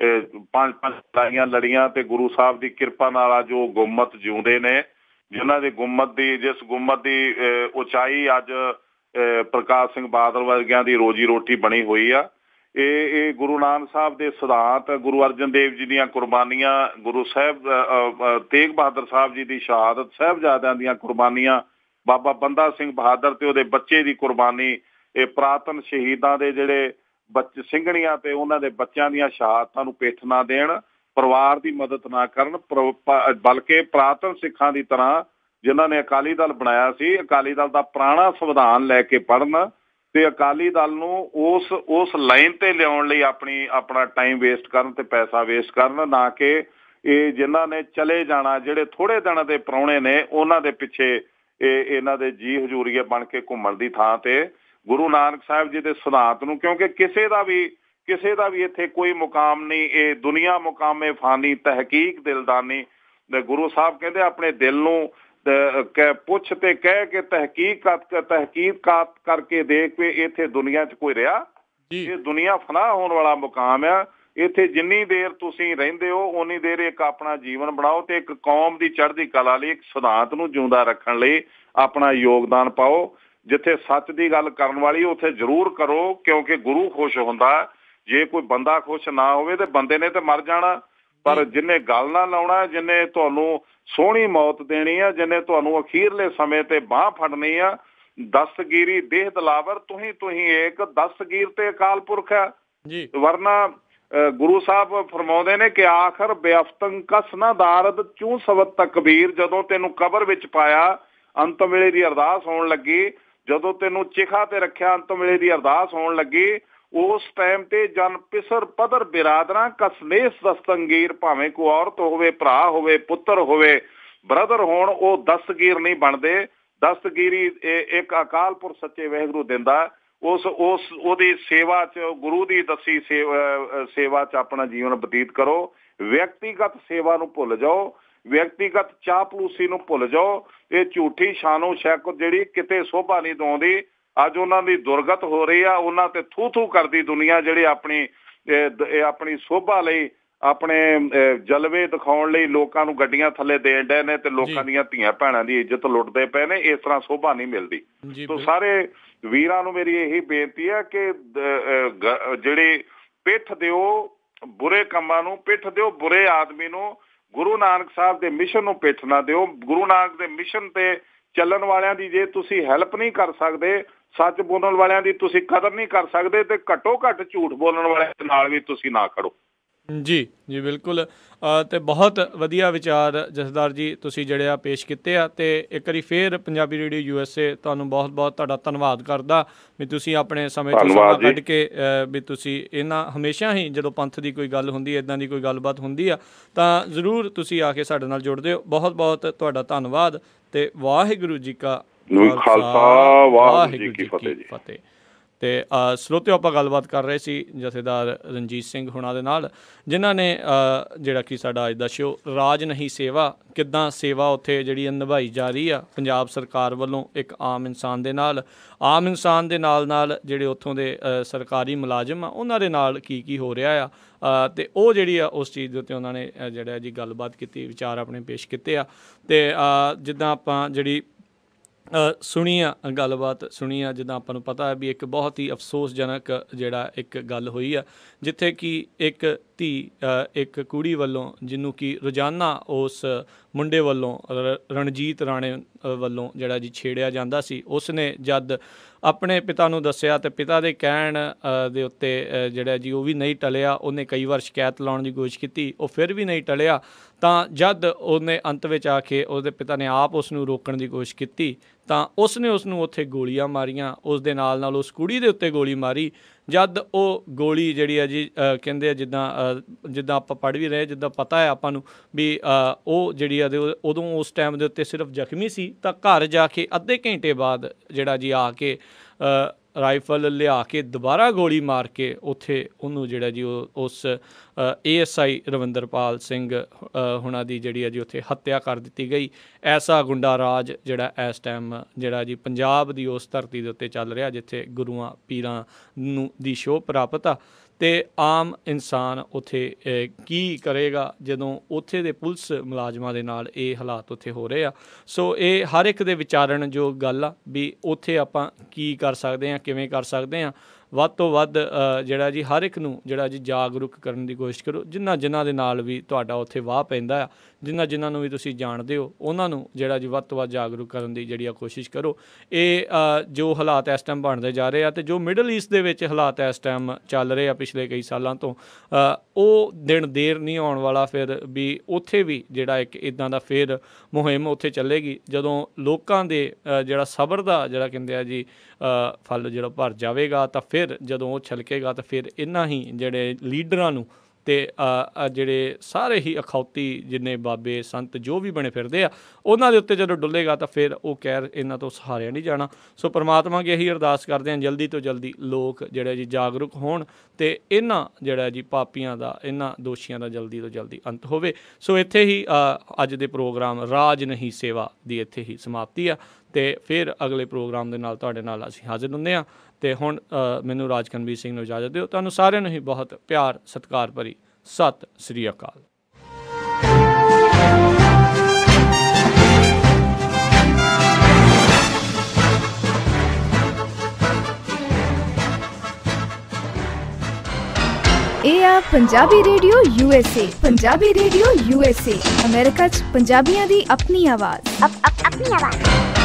ਪੰਜ ਪੰਜ ਲੜਾਈਆਂ ਲੜੀਆਂ ਤੇ ਗੁਰੂ ਸਾਹਿਬ ਦੀ ਕਿਰਪਾ ਨਾਲ ਅੱਜ ਉਹ ਗੁੰਮਤ ਜਿਉਂਦੇ ਨੇ, ਜਿਨ੍ਹਾਂ ਦੀ ਗੁੰਮਤ ਦੀ ਜਿਸ ਗੁੰਮਤ ਦੀ ਉਚਾਈ ਅੱਜ ਪ੍ਰਕਾਸ਼ ਸਿੰਘ ਬਾਦਲ ਵਰਗਿਆਂ ਦੀ ਰੋਜੀ ਰੋਟੀ ਬਣੀ ਹੋਈ ਆ। ਇਹ ਇਹ ਗੁਰੂ ਨਾਨਕ ਸਾਹਿਬ ਦੇ ਸਿਧਾਂਤ, ਗੁਰੂ ਅਰਜਨ ਦੇਵ ਜੀ ਦੀਆਂ ਕੁਰਬਾਨੀਆਂ, ਗੁਰੂ ਸਾਹਿਬ ਤੇਗ ਬਹਾਦਰ ਸਾਹਿਬ ਜੀ ਦੀ ਸ਼ਹਾਦਤ, ਸਾਹਿਬਜ਼ਾਦਿਆਂ ਦੀਆਂ ਕੁਰਬਾਨੀਆਂ, ਬਾਬਾ ਬੰਦਾ ਸਿੰਘ ਬਹਾਦਰ ਤੇ ਉਹਦੇ ਬੱਚੇ ਦੀ ਕੁਰਬਾਨੀ, ਇਹ ਪੁਰਾਤਨ ਸ਼ਹੀਦਾਂ ਦੇ ਜਿਹੜੇ ਬੱਚੇ ਸਿੰਘਣੀਆਂ ਤੇ ਉਹਨਾਂ ਦੇ ਬੱਚਿਆਂ ਦੀਆਂ ਸ਼ਹਾਦਤਾਂ ਨੂੰ ਪਿੱਠ ਨਾ ਦੇਣ, ਪਰਿਵਾਰ ਦੀ ਮਦਦ ਨਾ ਕਰਨ, ਬਲਕਿ ਪੁਰਾਤਨ ਸਿੱਖਾਂ ਦੀ ਤਰ੍ਹਾਂ ਜਿਨ੍ਹਾਂ ਨੇ ਅਕਾਲੀ ਦਲ ਬਣਾਇਆ ਸੀ, ਅਕਾਲੀ ਦਲ ਦਾ ਪੁਰਾਣਾ ਸੰਵਿਧਾਨ ਲੈ ਕੇ ਪੜ੍ਹਨ ਤੇ ਅਕਾਲੀ ਦਲ ਨੂੰ ਉਸ ਉਸ ਲਾਈਨ ਤੇ ਲਿਆਉਣ ਲਈ ਆਪਣੀ ਆਪਣਾ ਟਾਈਮ ਵੇਸਟ ਕਰਨ ਤੇ ਪੈਸਾ ਵੇਸਟ ਕਰਨ, ਨਾ ਕਿ ਇਹ ਜਿਨ੍ਹਾਂ ਨੇ ਚਲੇ ਜਾਣਾ, ਜਿਹੜੇ ਥੋੜੇ ਦਿਨਾਂ ਦੇ ਪ੍ਰਾਹੁਣੇ ਨੇ, ਉਹਨਾਂ ਦੇ ਪਿੱਛੇ ਇਹ ਇਹਨਾਂ ਦੇ ਜੀ ਹਜ਼ੂਰੀਏ ਬਣ ਕੇ ਘੁੰਮਣ ਦੀ ਥਾਂ ਤੇ ਗੁਰੂ ਨਾਨਕ ਸਾਹਿਬ ਜੀ ਦੇ ਸਿਧਾਂਤ ਨੂੰ, ਕਿਉਂਕਿ ਕਿਸੇ ਦਾ ਵੀ ਕਿਸੇ ਦਾ ਵੀ ਇੱਥੇ ਕੋਈ ਮੁਕਾਮ ਨਹੀਂ, ਇਹ ਦੁਨੀਆ ਮੁਕਾਮੇ ਫਾਨੀ, ਤਹਿਕੀਕ ਦਿਲਦਾਨੀ। ਗੁਰੂ ਸਾਹਿਬ ਕਹਿੰਦੇ ਆਪਣੇ ਦਿਲ ਨੂੰ ਪੁੱਛ ਤੇ ਕਹਿ ਕੇ ਤਹਿਕੀਕ ਤਹਿਕੀਕਾਤ ਕਰਕੇ ਦੇਖ ਕੇ ਇੱਥੇ ਦੁਨੀਆ 'ਚ ਕੋਈ ਰਿਹਾ, ਇਹ ਦੁਨੀਆ ਫਨਾਹ ਹੋਣ ਵਾਲਾ ਮੁਕਾਮ ਆ। ਇੱਥੇ ਜਿੰਨੀ ਦੇਰ ਤੁਸੀਂ ਰਹਿੰਦੇ ਹੋ ਉਨੀ ਦੇਰ ਇੱਕ ਆਪਣਾ ਜੀਵਨ ਬਣਾਓ ਤੇ ਇੱਕ ਕੌਮ ਦੀ ਚੜ੍ਹਦੀ ਕਲਾ ਲਈ, ਇੱਕ ਸਿਧਾਂਤ ਨੂੰ ਜਿਉਂਦਾ ਰੱਖਣ ਲਈ ਆਪਣਾ ਯੋਗਦਾਨ ਪਾਓ। ਜਿੱਥੇ ਸੱਚ ਦੀ ਗੱਲ ਕਰਨ ਵਾਲੀ ਉੱਥੇ ਜ਼ਰੂਰ ਕਰੋ, ਕਿਉਂਕਿ ਗੁਰੂ ਖੁਸ਼ ਹੁੰਦਾ। ਜੇ ਕੋਈ ਬੰਦਾ ਖੁਸ਼ ਨਾ ਹੋਵੇ ਤੇ ਬੰਦੇ ਨੇ ਤੇ ਮਰ ਜਾਣਾ, ਪਰ ਜਿਹਨੇ ਗੱਲ ਨਾ ਲਾਉਣਾ, ਜਿਹਨੇ ਤੁਹਾਨੂੰ ਸੋਹਣੀ ਮੌਤ ਦੇਣੀ ਆ, ਜਿਹਨੇ ਤੁਹਾਨੂੰ ਅਖੀਰਲੇ ਸਮੇਂ ਤੇ ਬਾਂਹ ਫੜਨੀ ਆ, ਦਸਤਗੀਰੀ ਦੇਹ ਦਲਾਵਰ ਤੁਸੀਂ ਤੁਸੀਂ ਇੱਕ ਦਸਤਗੀਰ ਤੇ ਅਕਾਲ ਪੁਰਖ ਆ। ਵਰਨਾ ਗੁਰੂ ਸਾਹਿਬ ਫਰਮਾਉਂਦੇ ਨੇ ਕਿ ਆਖਰ ਬੇਅਫਤੰ ਕਸ ਨਾ ਦਾਰਦ ਚੂੰ ਸਬਤ ਤਕਬੀਰ, ਜਦੋਂ ਤੈਨੂੰ ਕਬਰ ਵਿੱਚ ਪਾਇਆ ਅੰਤਮ ਵੇਲੇ ਦੀ ਅਰਦਾਸ ਹੋਣ ਲੱਗੀ, ਜਦੋਂ ਤੈਨੂੰ ਚਿਖਾ ਤੇ ਰੱਖਿਆ ਅੰਤਮ ਵੇਲੇ ਦੀ ਅਰਦਾਸ ਹੋਣ ਲੱਗੀ, ਉਸ ਟਾਈਮ ਤੇ ਜਨ ਪਿਸਰ ਪਦਰ ਬਿਰਾਦਰਾਂ ਕਸਨੇਸ ਦਸਤੰਗੀਰ, ਭਾਵੇਂ ਕੋਈ ਔਰਤ ਹੋਵੇ, ਭਰਾ ਹੋਵੇ, ਪੁੱਤਰ ਹੋਵੇ, ਬ੍ਰਦਰ ਹੋਣ, ਉਹ ਦਸਤਗੀਰ ਨਹੀਂ ਬਣਦੇ। ਦਸਤਗੀਰੀ ਇੱਕ ਅਕਾਲ ਪੁਰਖ ਸੱਚੇ ਵਾਹਿਗੁਰੂ ਦਿੰਦਾ। ਉਸ ਉਸ ਉਹਦੀ ਸੇਵਾ 'ਚ, ਗੁਰੂ ਦੀ ਦੱਸੀ ਸੇਵਾ ਸੇਵਾ 'ਚ ਆਪਣਾ ਜੀਵਨ ਬਤੀਤ ਕਰੋ। ਵਿਅਕਤੀਗਤ ਸੇਵਾ ਨੂੰ ਭੁੱਲ ਜਾਓ, ਵਿਅਕਤੀਗਤ ਚਾਪਲੂਸੀ ਨੂੰ ਭੁੱਲ ਜਾਓ। ਇਹ ਝੂਠੀ ਸ਼ਾਨੋ ਸ਼ੌਕਤ ਜਿਹੜੀ ਕਿਤੇ ਸ਼ੋਭਾ ਨਹੀਂ ਦਿਵਾਉਂਦੀ, ਅੱਜ ਉਹਨਾਂ ਦੀ ਦੁਰਗਤ ਹੋ ਰਹੀ ਆ। ਉਹਨਾਂ ਤੇ ਥੂ ਥੂ ਕਰਦੀ ਦੁਨੀਆ, ਜਿਹੜੇ ਆਪਣੀ ਆਪਣੀ ਸ਼ੋਭਾ ਲਈ, ਆਪਣੇ ਜਲਵੇ ਦਿਖਾਉਣ ਲਈ ਲੋਕਾਂ ਨੂੰ ਗੱਡੀਆਂ ਥੱਲੇ ਦੇਣ ਡਏ ਨੇ ਤੇ ਲੋਕਾਂ ਦੀਆਂ ਧੀਆਂ ਭੈਣਾਂ ਦੀ ਇੱਜ਼ਤ ਲੁੱਟਦੇ ਪਏ ਨੇ। ਇਸ ਤਰ੍ਹਾਂ ਸ਼ੋਭਾ ਨਹੀਂ ਮਿਲਦੀ। ਸੋ ਸਾਰੇ ਵੀਰਾਂ ਨੂੰ ਮੇਰੀ ਇਹੀ ਬੇਨਤੀ ਹੈ ਕਿ ਜਿਹੜੀ ਪਿੱਠ ਦਿਓ ਬੁਰੇ ਕੰਮਾਂ ਨੂੰ, ਪਿੱਠ ਦਿਓ ਬੁਰੇ ਆਦਮੀ ਨੂੰ,
ਗੁਰੂ ਨਾਨਕ ਸਾਹਿਬ ਦੇ ਮਿਸ਼ਨ ਨੂੰ ਪਿੱਠ ਨਾ ਦਿਓ। ਗੁਰੂ ਨਾਨਕ ਦੇ ਮਿਸ਼ਨ ਤੇ ਚੱਲਣ ਵਾਲਿਆਂ ਦੀ ਜੇ ਤੁਸੀਂ ਹੈਲਪ ਨਹੀਂ ਕਰ ਸਕਦੇ, ਸੱਚ ਬੋਲਣ ਵਾਲਿਆਂ ਦੀ ਤੁਸੀਂ ਕਦਰ ਨਹੀਂ ਕਰ ਸਕਦੇ, ਤੇ ਘੱਟੋ ਘੱਟ ਝੂਠ ਬੋਲਣ ਵਾਲਿਆਂ ਦੇ ਨਾਲ ਵੀ ਤੁਸੀਂ ਨਾ ਖੜੋ।
ਜੀ ਜੀ ਬਿਲਕੁਲ। ਅਤੇ ਬਹੁਤ ਵਧੀਆ ਵਿਚਾਰ ਜਥੇਦਾਰ ਜੀ ਤੁਸੀਂ ਜਿਹੜੇ ਆ ਪੇਸ਼ ਕੀਤੇ ਆ। ਅਤੇ ਇੱਕ ਵਾਰੀ ਫਿਰ Punjabi radio U S A ਤੁਹਾਨੂੰ ਬਹੁਤ ਬਹੁਤ ਤੁਹਾਡਾ ਧੰਨਵਾਦ ਕਰਦਾ ਵੀ ਤੁਸੀਂ ਆਪਣੇ ਸਮੇਂ ਤੋਂ ਸਮਾਂ ਕੱਢ ਕੇ ਵੀ ਤੁਸੀਂ ਇਹਨਾਂ ਹਮੇਸ਼ਾ ਹੀ ਜਦੋਂ ਪੰਥ ਦੀ ਕੋਈ ਗੱਲ ਹੁੰਦੀ, ਇੱਦਾਂ ਦੀ ਕੋਈ ਗੱਲਬਾਤ ਹੁੰਦੀ ਆ ਤਾਂ ਜ਼ਰੂਰ ਤੁਸੀਂ ਆ ਕੇ ਸਾਡੇ ਨਾਲ ਜੁੜਦੇ ਹੋ। ਬਹੁਤ ਬਹੁਤ ਤੁਹਾਡਾ ਧੰਨਵਾਦ ਅਤੇ ਵਾਹਿਗੁਰੂ ਜੀ ਕਾ
ਖਾਲਸਾ ਵਾਹਿਗੁਰੂ ਜੀ ਕੀ
ਫਤਿਹ। ਅਤੇ ਸਰੋਤਿਓ ਆਪਾਂ ਗੱਲਬਾਤ ਕਰ ਰਹੇ ਸੀ ਜਥੇਦਾਰ ਰਣਜੀਤ ਸਿੰਘ ਹੁਣਾਂ ਦੇ ਨਾਲ, ਜਿਨ੍ਹਾਂ ਨੇ ਜਿਹੜਾ ਕਿ ਸਾਡਾ ਅੱਜ ਦਾ ਸ਼ੋਅ ਰਾਜ ਨਹੀਂ ਸੇਵਾ, ਕਿੱਦਾਂ ਸੇਵਾ ਉੱਥੇ ਜਿਹੜੀ ਨਿਭਾਈ ਜਾ ਰਹੀ ਆ ਪੰਜਾਬ ਸਰਕਾਰ ਵੱਲੋਂ ਇੱਕ ਆਮ ਇਨਸਾਨ ਦੇ ਨਾਲ, ਆਮ ਇਨਸਾਨ ਦੇ ਨਾਲ ਨਾਲ ਜਿਹੜੇ ਉੱਥੋਂ ਦੇ ਸਰਕਾਰੀ ਮੁਲਾਜ਼ਮ ਆ ਉਹਨਾਂ ਦੇ ਨਾਲ ਕੀ ਕੀ ਹੋ ਰਿਹਾ ਆ, ਅਤੇ ਉਹ ਜਿਹੜੀ ਆ ਉਸ ਚੀਜ਼ ਦੇ ਉੱਤੇ ਉਹਨਾਂ ਨੇ ਜਿਹੜਾ ਜੀ ਗੱਲਬਾਤ ਕੀਤੀ, ਵਿਚਾਰ ਆਪਣੇ ਪੇਸ਼ ਕੀਤੇ ਆ। ਅਤੇ ਜਿੱਦਾਂ ਆਪਾਂ ਜਿਹੜੀ ਸੁਣੀ ਆ ਗੱਲਬਾਤ ਸੁਣੀ ਆ, ਜਿੱਦਾਂ ਆਪਾਂ ਨੂੰ ਪਤਾ ਹੈ ਵੀ ਇੱਕ ਬਹੁਤ ਹੀ ਅਫਸੋਸਜਨਕ ਜਿਹੜਾ ਇੱਕ ਗੱਲ ਹੋਈ ਆ, ਜਿੱਥੇ ਕਿ ਇੱਕ ਧੀ ਇੱਕ ਕੁੜੀ ਵੱਲੋਂ, ਜਿਹਨੂੰ ਕਿ ਰੋਜ਼ਾਨਾ ਉਸ ਮੁੰਡੇ ਵੱਲੋਂ ਰਣਜੀਤ ਰਾਣੇ ਵੱਲੋਂ ਜਿਹੜਾ ਜੀ ਛੇੜਿਆ ਜਾਂਦਾ ਸੀ, ਉਸ ਨੇ ਜਦ ਆਪਣੇ ਪਿਤਾ ਨੂੰ ਦੱਸਿਆ ਅਤੇ ਪਿਤਾ ਦੇ ਕਹਿਣ ਦੇ ਉੱਤੇ ਜਿਹੜਾ ਜੀ ਉਹ ਵੀ ਨਹੀਂ ਟਲਿਆ, ਉਹਨੇ ਕਈ ਵਾਰ ਸ਼ਿਕਾਇਤ ਲਾਉਣ ਦੀ ਕੋਸ਼ਿਸ਼ ਕੀਤੀ, ਉਹ ਫਿਰ ਵੀ ਨਹੀਂ ਟਲਿਆ, ਤਾਂ ਜਦ ਉਹਨੇ ਅੰਤ ਵਿੱਚ ਆ ਕੇ ਉਹਦੇ ਪਿਤਾ ਨੇ ਆਪ ਉਸ ਨੂੰ ਰੋਕਣ ਦੀ ਕੋਸ਼ਿਸ਼ ਕੀਤੀ ਤਾਂ ਉਸ ਨੇ ਉਸ ਨੂੰ ਉੱਥੇ ਗੋਲੀਆਂ ਮਾਰੀਆਂ, ਉਸ ਦੇ ਨਾਲ ਨਾਲ ਉਸ ਕੁੜੀ ਦੇ ਉੱਤੇ ਗੋਲੀ ਮਾਰੀ। ਜਦ ਉਹ ਗੋਲੀ ਜਿਹੜੀ ਆ ਜੀ ਕਹਿੰਦੇ ਆ ਜਿੱਦਾਂ ਜਿੱਦਾਂ ਆਪਾਂ ਪੜ੍ਹ ਵੀ ਰਹੇ, ਜਿੱਦਾਂ ਪਤਾ ਹੈ ਆਪਾਂ ਨੂੰ ਵੀ ਉਹ ਜਿਹੜੀ ਆ ਉਦੋਂ ਉਸ ਟਾਈਮ ਦੇ ਉੱਤੇ ਸਿਰਫ ਜ਼ਖਮੀ ਸੀ, ਤਾਂ ਘਰ ਜਾ ਕੇ ਅੱਧੇ ਘੰਟੇ ਬਾਅਦ ਜਿਹੜਾ ਜੀ ਆ ਕੇ ਰਾਈਫਲ ਲਿਆ ਕੇ ਦੁਬਾਰਾ ਗੋਲੀ ਮਾਰ ਕੇ ਉੱਥੇ ਉਹਨੂੰ ਜਿਹੜਾ ਜੀ ਉਹ ਉਸ A S I Ravinderpal Singh ਹੁਣਾਂ ਦੀ ਜਿਹੜੀ ਆ ਜੀ ਉੱਥੇ ਹੱਤਿਆ ਕਰ ਦਿੱਤੀ ਗਈ। ਐਸਾ ਗੁੰਡਾ ਰਾਜ ਜਿਹੜਾ ਇਸ ਟਾਈਮ ਜਿਹੜਾ ਜੀ ਪੰਜਾਬ ਦੀ ਉਸ ਧਰਤੀ ਦੇ ਉੱਤੇ ਚੱਲ ਰਿਹਾ, ਜਿੱਥੇ ਗੁਰੂਆਂ ਪੀਰਾਂ ਨੂੰ ਦੀ ਸ਼ੋਅ ਪ੍ਰਾਪਤ ਆ। ਅਤੇ ਆਮ ਇਨਸਾਨ ਉੱਥੇ ਕੀ ਕਰੇਗਾ ਜਦੋਂ ਉੱਥੇ ਦੇ ਪੁਲਿਸ ਮੁਲਾਜ਼ਮਾਂ ਦੇ ਨਾਲ ਇਹ ਹਾਲਾਤ ਉੱਥੇ ਹੋ ਰਹੇ ਆ। ਸੋ ਇਹ ਹਰ ਇੱਕ ਦੇ ਵਿਚਾਰਨ ਜੋ ਗੱਲ ਆ ਵੀ ਉੱਥੇ ਆਪਾਂ ਕੀ ਕਰ ਸਕਦੇ ਹਾਂ, ਕਿਵੇਂ ਕਰ ਸਕਦੇ ਹਾਂ। ਵੱਧ ਤੋਂ ਵੱਧ ਜਿਹੜਾ ਜੀ ਹਰ ਇੱਕ ਨੂੰ ਜਿਹੜਾ ਜੀ ਜਾਗਰੂਕ ਕਰਨ ਦੀ ਕੋਸ਼ਿਸ਼ ਕਰੋ, ਜਿਨ੍ਹਾਂ ਜਿਨ੍ਹਾਂ ਦੇ ਨਾਲ ਵੀ ਤੁਹਾਡਾ ਉੱਥੇ ਵਾਹ ਪੈਂਦਾ ਆ, ਜਿਨ੍ਹਾਂ ਜਿਨ੍ਹਾਂ ਨੂੰ ਵੀ ਤੁਸੀਂ ਜਾਣਦੇ ਹੋ, ਉਹਨਾਂ ਨੂੰ ਜਿਹੜਾ ਜੀ ਵੱਧ ਤੋਂ ਵੱਧ ਜਾਗਰੂਕ ਕਰਨ ਦੀ ਜਿਹੜੀ ਆ ਕੋਸ਼ਿਸ਼ ਕਰੋ। ਇਹ ਜੋ ਹਾਲਾਤ ਇਸ ਟਾਈਮ ਬਣਦੇ ਜਾ ਰਹੇ ਆ ਅਤੇ ਜੋ ਮਿਡਲ ਈਸਟ ਦੇ ਵਿੱਚ ਹਾਲਾਤ ਇਸ ਟਾਈਮ ਚੱਲ ਰਹੇ ਆ ਪਿਛਲੇ ਕਈ ਸਾਲਾਂ ਤੋਂ, ਉਹ ਦਿਨ ਦੇਰ ਨਹੀਂ ਆਉਣ ਵਾਲਾ ਫਿਰ ਵੀ ਉੱਥੇ ਵੀ ਜਿਹੜਾ ਇੱਕ ਇੱਦਾਂ ਦਾ ਫਿਰ ਮੁਹਿੰਮ ਉੱਥੇ ਚੱਲੇਗੀ, ਜਦੋਂ ਲੋਕਾਂ ਦੇ ਜਿਹੜਾ ਸਬਰ ਦਾ ਜਿਹੜਾ ਕਹਿੰਦੇ ਆ ਜੀ ਫਲ ਜਿਹੜਾ ਭਰ ਜਾਵੇਗਾ, ਤਾਂ ਫਿਰ ਜਦੋਂ ਉਹ ਛਲਕੇਗਾ ਤਾਂ ਫਿਰ ਇਹਨਾਂ ਹੀ ਜਿਹੜੇ ਲੀਡਰਾਂ ਨੂੰ ਅਤੇ ਜਿਹੜੇ ਸਾਰੇ ਹੀ ਅਖੌਤੀ ਜਿੰਨੇ ਬਾਬੇ ਸੰਤ ਜੋ ਵੀ ਬਣੇ ਫਿਰਦੇ ਆ, ਉਹਨਾਂ ਦੇ ਉੱਤੇ ਜਦੋਂ ਡੁੱਲੇਗਾ ਤਾਂ ਫਿਰ ਉਹ ਕਹਿਰ ਇਹਨਾਂ ਤੋਂ ਸਹਾਰਿਆ ਨਹੀਂ ਜਾਣਾ। ਸੋ ਪਰਮਾਤਮਾ ਅੱਗੇ ਇਹੀ ਅਰਦਾਸ ਕਰਦੇ ਹਾਂ ਜਲਦੀ ਤੋਂ ਜਲਦੀ ਲੋਕ ਜਿਹੜੇ ਜੀ ਜਾਗਰੂਕ ਹੋਣ ਅਤੇ ਇਹਨਾਂ ਜਿਹੜਾ ਜੀ ਪਾਪੀਆਂ ਦਾ, ਇਹਨਾਂ ਦੋਸ਼ੀਆਂ ਦਾ ਜਲਦੀ ਤੋਂ ਜਲਦੀ ਅੰਤ ਹੋਵੇ। ਸੋ ਇੱਥੇ ਹੀ ਅੱਜ ਦੇ ਪ੍ਰੋਗਰਾਮ ਰਾਜ ਨਹੀਂ ਸੇਵਾ ਦੀ ਇੱਥੇ ਹੀ ਸਮਾਪਤੀ ਆ, ਅਤੇ ਫਿਰ ਅਗਲੇ ਪ੍ਰੋਗਰਾਮ ਦੇ ਨਾਲ ਤੁਹਾਡੇ ਨਾਲ ਅਸੀਂ ਹਾਜ਼ਰ ਹੁੰਦੇ ਹਾਂ। ਅਤੇ ਹੁਣ ਮੈਨੂੰ ਰਾਜਕਨਵੀਰ ਸਿੰਘ ਨੂੰ ਇਜਾਜ਼ਤ ਦਿਓ। ਤੁਹਾਨੂੰ ਸਾਰਿਆਂ ਨੂੰ ਹੀ ਬਹੁਤ ਪਿਆਰ ਸਤਿਕਾਰ ਭਰੀ ਸਤਿ ਸ੍ਰੀ ਅਕਾਲ।
ਇਹ ਆ Punjabi radio U S A. Punjabi radio U S A, America 'ਚ ਪੰਜਾਬੀਆਂ ਦੀ ਆਪਣੀ ਆਵਾਜ਼। ਆਪਣੀ ਆਵਾਜ਼।